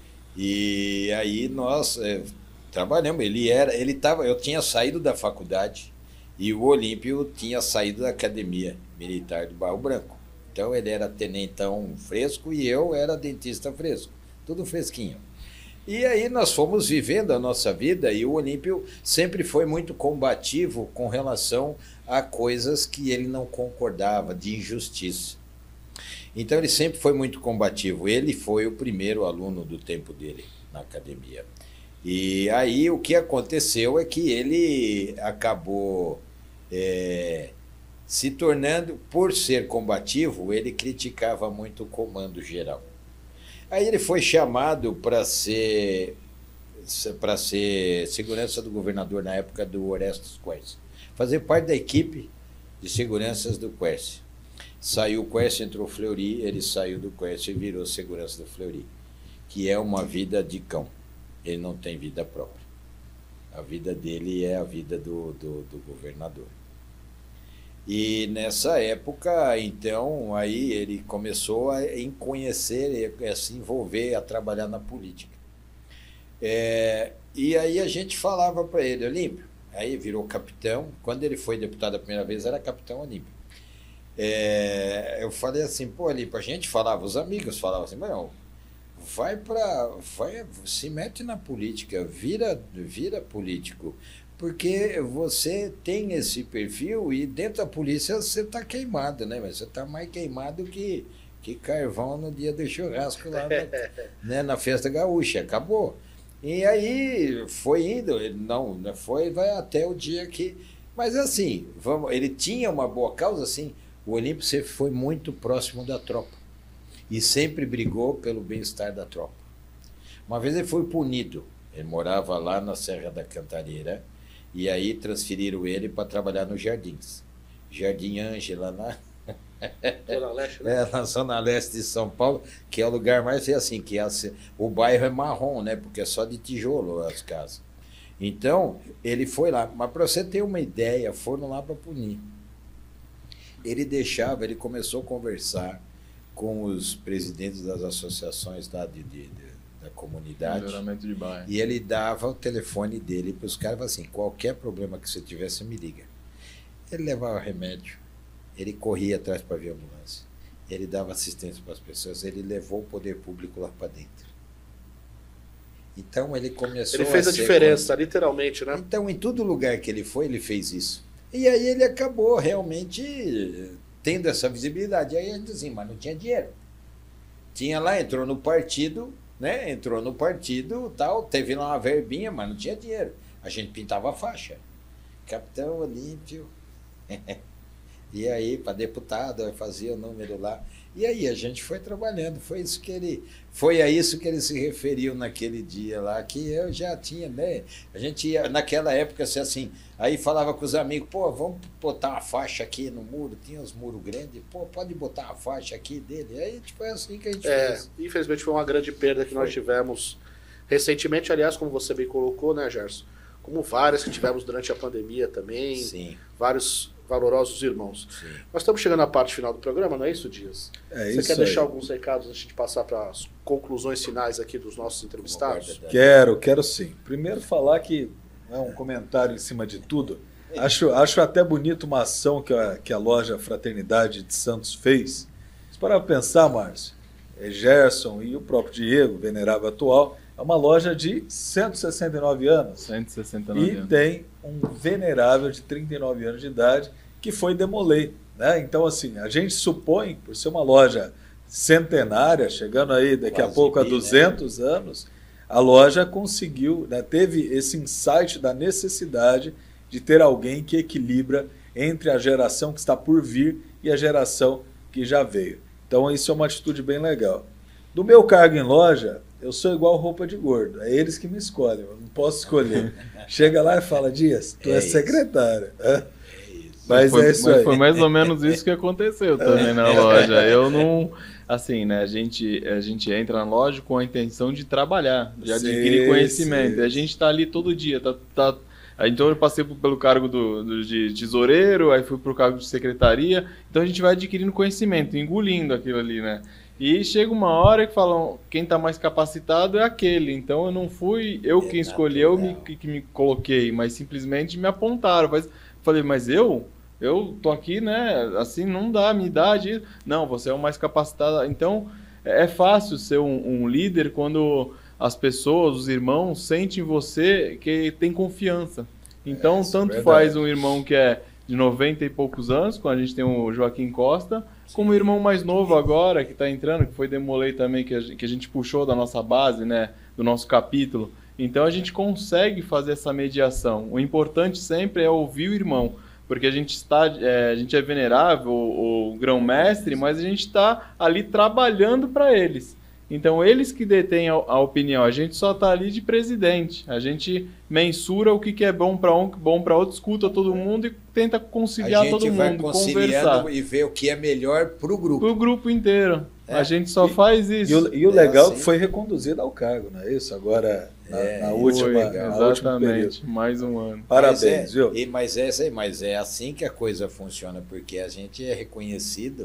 E aí nós é, trabalhamos, ele era, ele tava, eu tinha saído da faculdade e o Olímpio tinha saído da academia militar do Barro Branco. Então ele era tenentão fresco e eu era dentista fresco, tudo fresquinho. E aí nós fomos vivendo a nossa vida e o Olímpio sempre foi muito combativo com relação a coisas que ele não concordava, de injustiça. Então ele sempre foi muito combativo. Ele foi o primeiro aluno do tempo dele na academia. E aí o que aconteceu é que ele acabou é, se tornando, por ser combativo, ele criticava muito o comando geral. Aí ele foi chamado para ser, para ser segurança do governador na época do Orestes Quercia, fazer parte da equipe de seguranças do Quercia. Saiu o Quercia, entrou o Fleury, ele saiu do Quercia e virou segurança do Fleury, que é uma vida de cão. Ele não tem vida própria. A vida dele é a vida do, do, do governador. E nessa época, então, aí ele começou a conhecer, a se envolver, a trabalhar na política. É, e aí a gente falava para ele, Olímpio, aí virou capitão. Quando ele foi deputado a primeira vez, era capitão Olímpio. É, eu falei assim, pô, Olímpio, a gente falava, os amigos falavam assim, não, vai para, vai, se mete na política, vira, vira político. Porque você tem esse perfil e dentro da polícia você está queimado, né? Mas você está mais queimado que, que carvão no dia do churrasco lá na, né? na festa gaúcha. Acabou. E aí foi indo, não, foi vai até o dia que... Mas assim, vamos, ele tinha uma boa causa, assim, o Olímpio sempre foi muito próximo da tropa e sempre brigou pelo bem-estar da tropa. Uma vez ele foi punido, ele morava lá na Serra da Cantareira, e aí transferiram ele para trabalhar nos Jardins. Jardim Ângela, na... Zona Leste, né? É, na Zona Leste de São Paulo, que é o lugar mais assim, que é, o bairro é marrom, né? Porque é só de tijolo as casas. Então, ele foi lá. Mas para você ter uma ideia, foram lá para punir. Ele deixava, ele começou a conversar com os presidentes das associações lá de, de, de da comunidade, de bairro. E ele dava o telefone dele para os caras, assim, qualquer problema que você tivesse, me liga. Ele levava remédio, ele corria atrás para ver a ambulância, ele dava assistência para as pessoas, ele levou o poder público lá para dentro. Então ele começou Ele fez a, a diferença, como... literalmente, né? Então, em todo lugar que ele foi, ele fez isso. E aí ele acabou realmente tendo essa visibilidade. Aí a gente assim, mas não tinha dinheiro. Tinha lá, entrou no partido... Né? Entrou no partido, tal, teve lá uma verbinha, mas não tinha dinheiro. A gente pintava a faixa. Capitão Olímpio. E aí, para deputado, fazia o número lá. E aí a gente foi trabalhando. Foi isso que ele, foi a isso que ele se referiu naquele dia lá, que eu já tinha, né? A gente ia, naquela época, assim, assim, aí falava com os amigos, pô, vamos botar uma faixa aqui no muro, tinha uns muros grandes, pô, pode botar uma faixa aqui dele. Aí tipo, foi assim que a gente é, fez. Infelizmente foi uma grande perda que foi. Nós tivemos recentemente, aliás, como você bem colocou, né, Gerson? Como várias que tivemos durante a pandemia também. Sim. Vários valorosos irmãos. Sim. Nós estamos chegando à parte final do programa, não é isso, Dias? É Você isso quer aí. deixar alguns recados antes de passar para as conclusões finais aqui dos nossos entrevistados? Quero, quero sim. Primeiro falar que é um comentário em cima de tudo. Acho, acho até bonito uma ação que a, que a loja Fraternidade de Santos fez. Se parar para pensar, Márcio, é Gerson e o próprio Diego, venerável atual, é uma loja de cento e sessenta e nove anos. cento e sessenta e nove e anos. tem um venerável de trinta e nove anos de idade que foi demoler, né? Então, assim, a gente supõe, por ser uma loja centenária, chegando aí daqui Quase a pouco a bi, duzentos né? anos, a loja conseguiu, né, teve esse insight da necessidade de ter alguém que equilibra entre a geração que está por vir e a geração que já veio. Então, isso é uma atitude bem legal. Do meu cargo em loja, eu sou igual roupa de gordo. É eles que me escolhem, eu não posso escolher. Chega lá e fala, Dias, tu é, é secretário. É isso. Mas foi, é isso mas aí. Foi mais ou menos isso que aconteceu também na loja. Eu não... Assim, né? A gente, a gente entra na loja com a intenção de trabalhar, de adquirir sim, conhecimento. Sim. E a gente tá ali todo dia, tá... tá então eu passei pelo cargo do, do, de tesoureiro, aí fui pro cargo de secretaria. Então a gente vai adquirindo conhecimento, engolindo aquilo ali, né? E chega uma hora que falam, quem tá mais capacitado é aquele. Então eu não fui eu quem escolhi, eu me, que me coloquei, mas simplesmente me apontaram. Mas, falei, mas eu? Eu tô aqui, né? Assim, não dá, minha idade. Não, você é o mais capacitado. Então é fácil ser um, um líder quando... as pessoas, os irmãos, sentem em você que tem confiança. Então, é, tanto é faz um irmão que é de noventa e poucos anos, quando a gente tem o Joaquim Costa, sim, como o irmão mais novo agora, que está entrando, que foi Demolei também, que a, gente, que a gente puxou da nossa base, né, do nosso capítulo. Então, a gente consegue fazer essa mediação. O importante sempre é ouvir o irmão, porque a gente, está, é, a gente é venerável, o, o grão-mestre, mas a gente está ali trabalhando para eles. Então, eles que detêm a, a opinião, a gente só está ali de presidente. A gente mensura o que, que é bom para um, bom para outro, escuta todo mundo e tenta conciliar todo mundo, a gente vai conciliando conversar. E ver o que é melhor para o grupo. Para o grupo inteiro. É. A gente só e, faz isso. E o, e o legal é assim. Foi reconduzido ao cargo, não é isso? Agora, na, é, na última, foi, na exatamente, mais um ano. Parabéns, mas é, viu? E, mas, é, mas é assim que a coisa funciona, porque a gente é reconhecido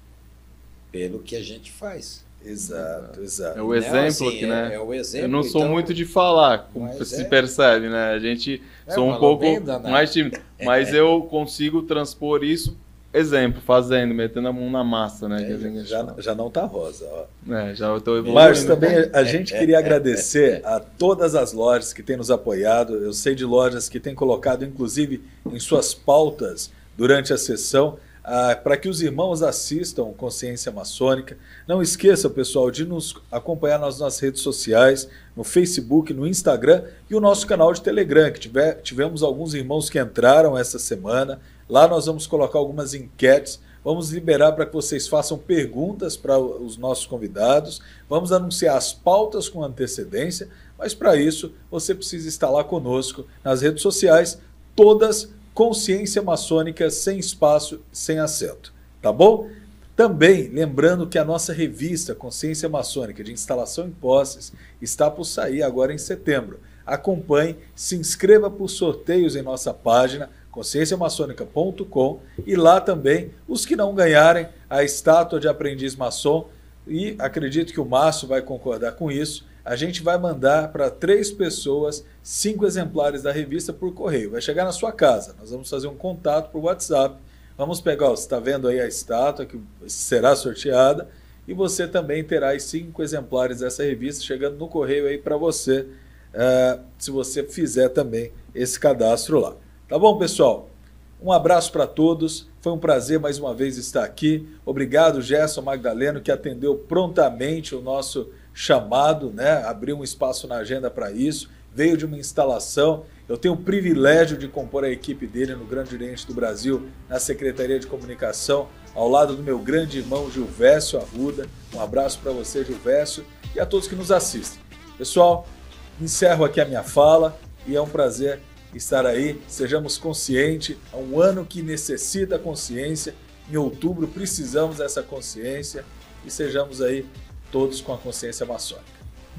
pelo que a gente faz. Exato, exato. É o exemplo não, assim, que, né? É, é o exemplo, eu não sou então, muito de falar, como se é. percebe, né? A gente é, sou um pouco mais tímido, mas é. eu consigo transpor isso, exemplo, fazendo, metendo a mão na massa, né? É, que a gente já, já não tá rosa, ó. É, já eu tô evoluindo. Mas também a gente queria agradecer a todas as lojas que têm nos apoiado. Eu sei de lojas que têm colocado, inclusive, em suas pautas durante a sessão, Ah, para que os irmãos assistam Consciência Maçônica. Não esqueça, pessoal, de nos acompanhar nas nossas redes sociais, no Facebook, no Instagram e o nosso canal de Telegram, que tiver, tivemos alguns irmãos que entraram essa semana. Lá nós vamos colocar algumas enquetes, vamos liberar para que vocês façam perguntas para os nossos convidados, vamos anunciar as pautas com antecedência, mas para isso você precisa estar lá conosco nas redes sociais, todas Consciência Maçônica, sem espaço, sem acento, tá bom? Também, lembrando que a nossa revista Consciência Maçônica de Instalação em Posses está por sair agora em setembro. Acompanhe, se inscreva por sorteios em nossa página, consciência maçônica ponto com, e lá também, os que não ganharem a estátua de aprendiz maçom, e acredito que o Márcio vai concordar com isso, a gente vai mandar para três pessoas cinco exemplares da revista por correio. Vai chegar na sua casa. Nós vamos fazer um contato por WhatsApp. Vamos pegar, ó, você está vendo aí a estátua que será sorteada e você também terá as cinco exemplares dessa revista chegando no correio aí para você, uh, se você fizer também esse cadastro lá. Tá bom, pessoal? Um abraço para todos. Foi um prazer mais uma vez estar aqui. Obrigado, Gerson Magdaleno, que atendeu prontamente o nosso chamado, né? Abriu um espaço na agenda para isso, veio de uma instalação. Eu tenho o privilégio de compor a equipe dele no Grande Oriente do Brasil, na Secretaria de Comunicação, ao lado do meu grande irmão Gilvécio Arruda. Um abraço para você, Gilvécio, e a todos que nos assistem. Pessoal, encerro aqui a minha fala e é um prazer estar aí. Sejamos conscientes, é um ano que necessita consciência. Em outubro precisamos dessa consciência e sejamos aí todos com a consciência maçônica.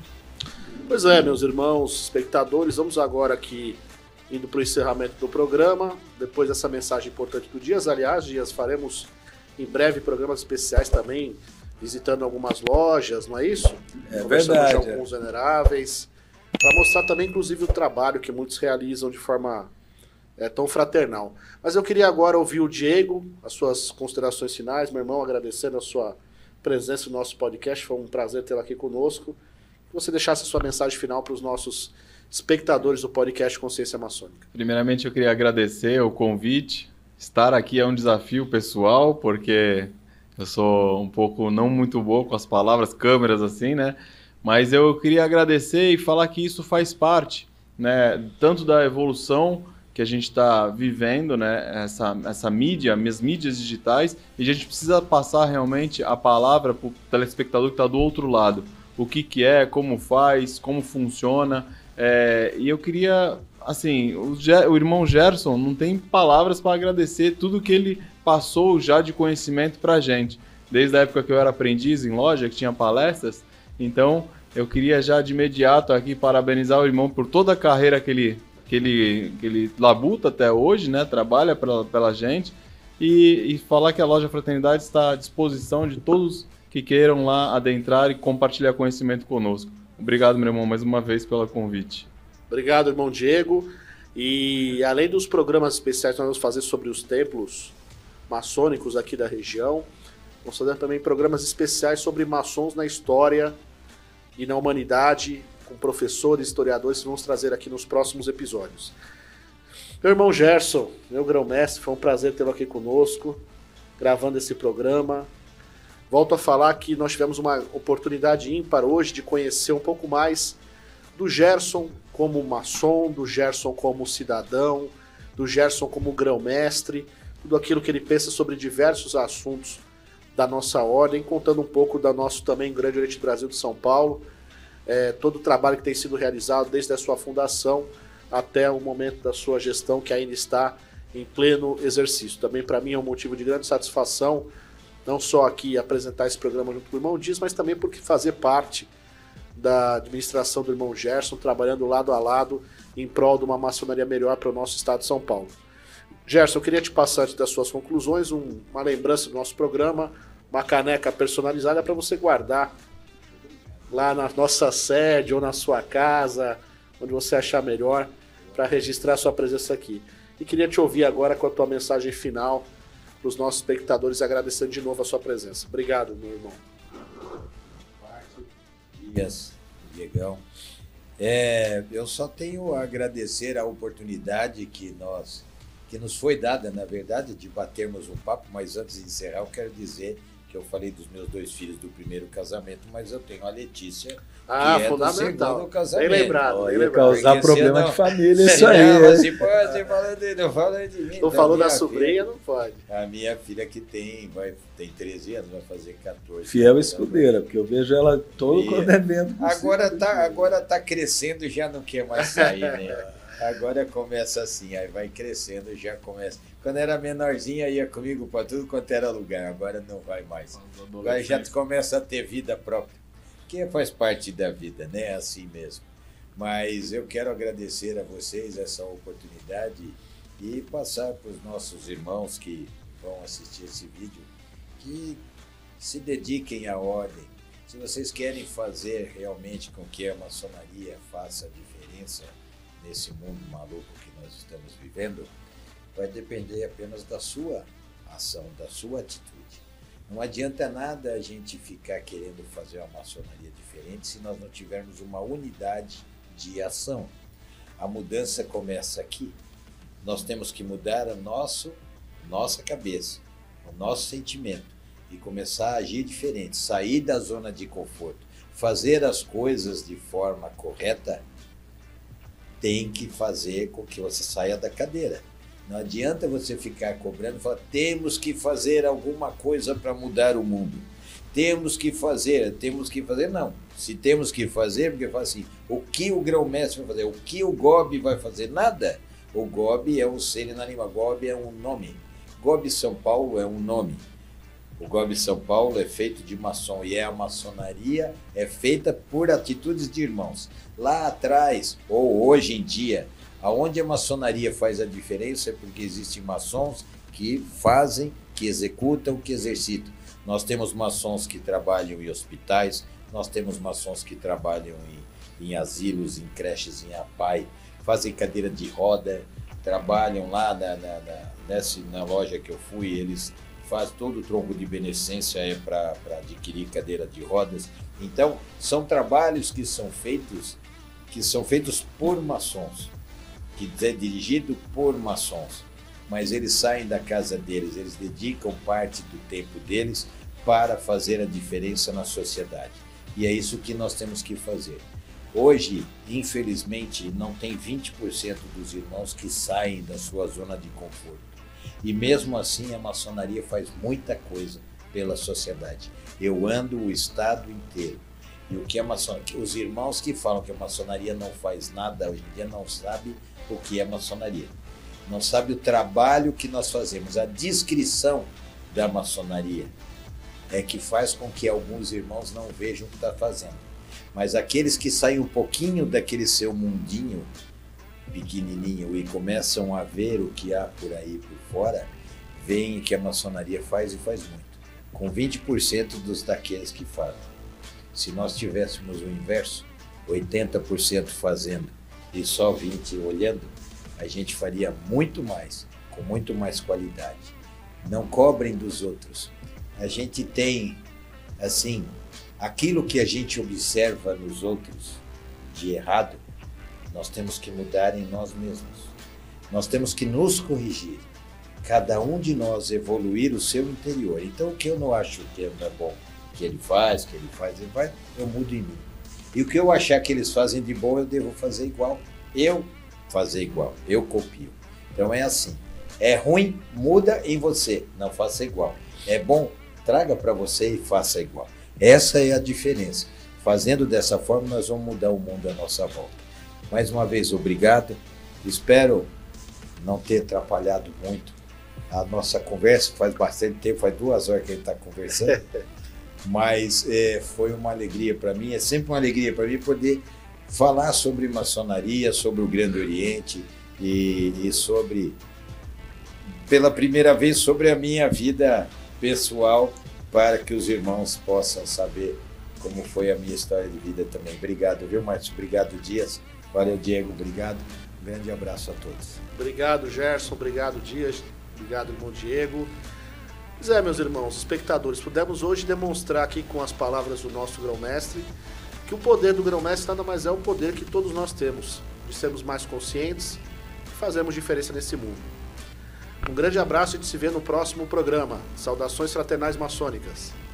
Pois é, meus irmãos espectadores, vamos agora aqui indo para o encerramento do programa, depois dessa mensagem importante do Dias. Aliás, Dias, faremos em breve programas especiais também, visitando algumas lojas, não é isso? É verdade. Com alguns veneráveis, para mostrar também, inclusive, o trabalho que muitos realizam de forma é, tão fraternal. Mas eu queria agora ouvir o Diego, as suas considerações finais, meu irmão, agradecendo a sua presença no nosso podcast, foi um prazer tê-la aqui conosco. Que você deixasse a sua mensagem final para os nossos espectadores do podcast Consciência Maçônica. Primeiramente, eu queria agradecer o convite. Estar aqui é um desafio pessoal, porque eu sou um pouco não muito bom com as palavras, câmeras assim, né? Mas eu queria agradecer e falar que isso faz parte, né? Tanto da evolução que a gente está vivendo, né? Essa, essa mídia, as mídias digitais, e a gente precisa passar realmente a palavra para o telespectador que está do outro lado. o que, que é, como faz, como funciona. É, e eu queria, assim, o, Ger- o irmão Gerson não tem palavras para agradecer tudo que ele passou já de conhecimento para a gente. Desde a época que eu era aprendiz em loja, que tinha palestras. Então, eu queria já de imediato aqui parabenizar o irmão por toda a carreira que ele, que ele, que ele labuta até hoje, né? Trabalha pela, pela gente. E, e falar que a Loja Fraternidade está à disposição de todos que queiram lá adentrar e compartilhar conhecimento conosco. Obrigado, meu irmão, mais uma vez pelo convite. Obrigado, irmão Diego. E além dos programas especiais que nós vamos fazer sobre os templos maçônicos aqui da região, vamos fazer também programas especiais sobre maçons na história e na humanidade, com professores, historiadores que vamos trazer aqui nos próximos episódios. Meu irmão Gerson, meu grão-mestre, foi um prazer tê-lo aqui conosco, gravando esse programa. Volto a falar que nós tivemos uma oportunidade ímpar hoje de conhecer um pouco mais do Gerson como maçom, do Gerson como cidadão, do Gerson como grão-mestre, tudo aquilo que ele pensa sobre diversos assuntos da nossa ordem, contando um pouco da nosso também Grande Oriente do Brasil de São Paulo, é, todo o trabalho que tem sido realizado desde a sua fundação até o momento da sua gestão, que ainda está em pleno exercício. Também para mim é um motivo de grande satisfação, não só aqui apresentar esse programa junto com o irmão Dias, mas também porque fazer parte da administração do irmão Gerson, trabalhando lado a lado em prol de uma maçonaria melhor para o nosso estado de São Paulo. Gerson, eu queria te passar, antes das suas conclusões, um, uma lembrança do nosso programa, uma caneca personalizada para você guardar lá na nossa sede ou na sua casa, onde você achar melhor, para registrar a sua presença aqui. E queria te ouvir agora com a tua mensagem final para os nossos espectadores, agradecendo de novo a sua presença. Obrigado, meu irmão. Dias, Diegão. É, eu só tenho a agradecer a oportunidade que, nós, que nos foi dada, na verdade, de batermos um papo, mas antes de encerrar, eu quero dizer que eu falei dos meus dois filhos do primeiro casamento, mas eu tenho a Letícia, ah, que é do segundo casamento. Bem lembrado, bem lembrado. Causar Porque problema não, de família, isso aí. Não, É. você pode, você fala de, não fala de mim. Não falou da minha sobrinha, filha, não pode. a minha filha que tem, vai, tem treze anos, vai fazer quatorze. Fiel escudeira, porque eu vejo ela todo E- quando é dentro. Agora tá, agora tá crescendo e já não quer mais sair, né? Agora começa assim, aí vai crescendo, já começa. Quando era menorzinha ia comigo para tudo quanto era lugar, agora não vai mais. Agora já começa a ter vida própria, que faz parte da vida, né? Assim mesmo. Mas eu quero agradecer a vocês essa oportunidade e passar para os nossos irmãos que vão assistir esse vídeo, que se dediquem à ordem. Se vocês querem fazer realmente com que a maçonaria faça a diferença nesse mundo maluco que nós estamos vivendo, vai depender apenas da sua ação, da sua atitude. Não adianta nada a gente ficar querendo fazer uma maçonaria diferente se nós não tivermos uma unidade de ação. A mudança começa aqui. Nós temos que mudar a nosso, nossa cabeça, o nosso sentimento e começar a agir diferente, sair da zona de conforto, fazer as coisas de forma correta. Tem que fazer com que você saia da cadeira. Não adianta você ficar cobrando e falar, temos que fazer alguma coisa para mudar o mundo. Temos que fazer, temos que fazer, não. Se temos que fazer, porque fala assim, o que o grão-mestre vai fazer? O que o G O B vai fazer? Nada. O G O B é um ser inanimado, G O B é um nome. G O B São Paulo é um nome. O G O B São Paulo é feito de maçom e é a maçonaria, é feita por atitudes de irmãos. Lá atrás, ou hoje em dia, aonde a maçonaria faz a diferença é porque existem maçons que fazem, que executam, que exercitam. Nós temos maçons que trabalham em hospitais, nós temos maçons que trabalham em, em asilos, em creches, em A P A I, fazem cadeira de roda, trabalham lá na, na, na, nessa, na loja que eu fui, eles fazem todo o tronco de beneficência é para adquirir cadeira de rodas. Então, são trabalhos que são feitos, que são feitos por maçons, que é dirigido por maçons, mas eles saem da casa deles, eles dedicam parte do tempo deles para fazer a diferença na sociedade. E é isso que nós temos que fazer. Hoje, infelizmente, não tem vinte por cento dos irmãos que saem da sua zona de conforto. E mesmo assim, a maçonaria faz muita coisa pela sociedade. Eu ando o estado inteiro. E o que é maçonaria? Os irmãos que falam que a maçonaria não faz nada hoje em dia não sabem o que é maçonaria. Não sabem o trabalho que nós fazemos. A descrição da maçonaria é que faz com que alguns irmãos não vejam o que está fazendo. Mas aqueles que saem um pouquinho daquele seu mundinho pequenininho e começam a ver o que há por aí por fora, veem que a maçonaria faz e faz muito. Com vinte por cento dos daqueles que fazem. Se nós tivéssemos o inverso, oitenta por cento fazendo e só vinte por cento olhando, a gente faria muito mais, com muito mais qualidade. Não cobrem dos outros. A gente tem, assim, aquilo que a gente observa nos outros de errado, nós temos que mudar em nós mesmos. Nós temos que nos corrigir. Cada um de nós evoluir o seu interior. Então, o que eu não acho que é bom, que ele faz, que ele faz, ele faz, eu mudo em mim. E o que eu achar que eles fazem de bom, eu devo fazer igual. Eu fazer igual, eu copio. Então é assim, é ruim, muda em você, não faça igual. É bom, traga para você e faça igual. Essa é a diferença. Fazendo dessa forma, nós vamos mudar o mundo à nossa volta. Mais uma vez, obrigado. Espero não ter atrapalhado muito a nossa conversa. Faz bastante tempo, faz duas horas que a gente está conversando. Mas é, foi uma alegria para mim, é sempre uma alegria para mim poder falar sobre maçonaria, sobre o Grande Oriente e, e sobre, pela primeira vez, sobre a minha vida pessoal, para que os irmãos possam saber como foi a minha história de vida também. Obrigado, viu, Márcio? Obrigado, Dias. Valeu, Diego. Obrigado. Um grande abraço a todos. Obrigado, Gerson. Obrigado, Dias. Obrigado, irmão Diego. Pois é, meus irmãos, espectadores, pudemos hoje demonstrar aqui com as palavras do nosso grão-mestre que o poder do grão-mestre nada mais é o poder que todos nós temos, de sermos mais conscientes e fazermos diferença nesse mundo. Um grande abraço e a gente se vê no próximo programa. Saudações fraternais maçônicas.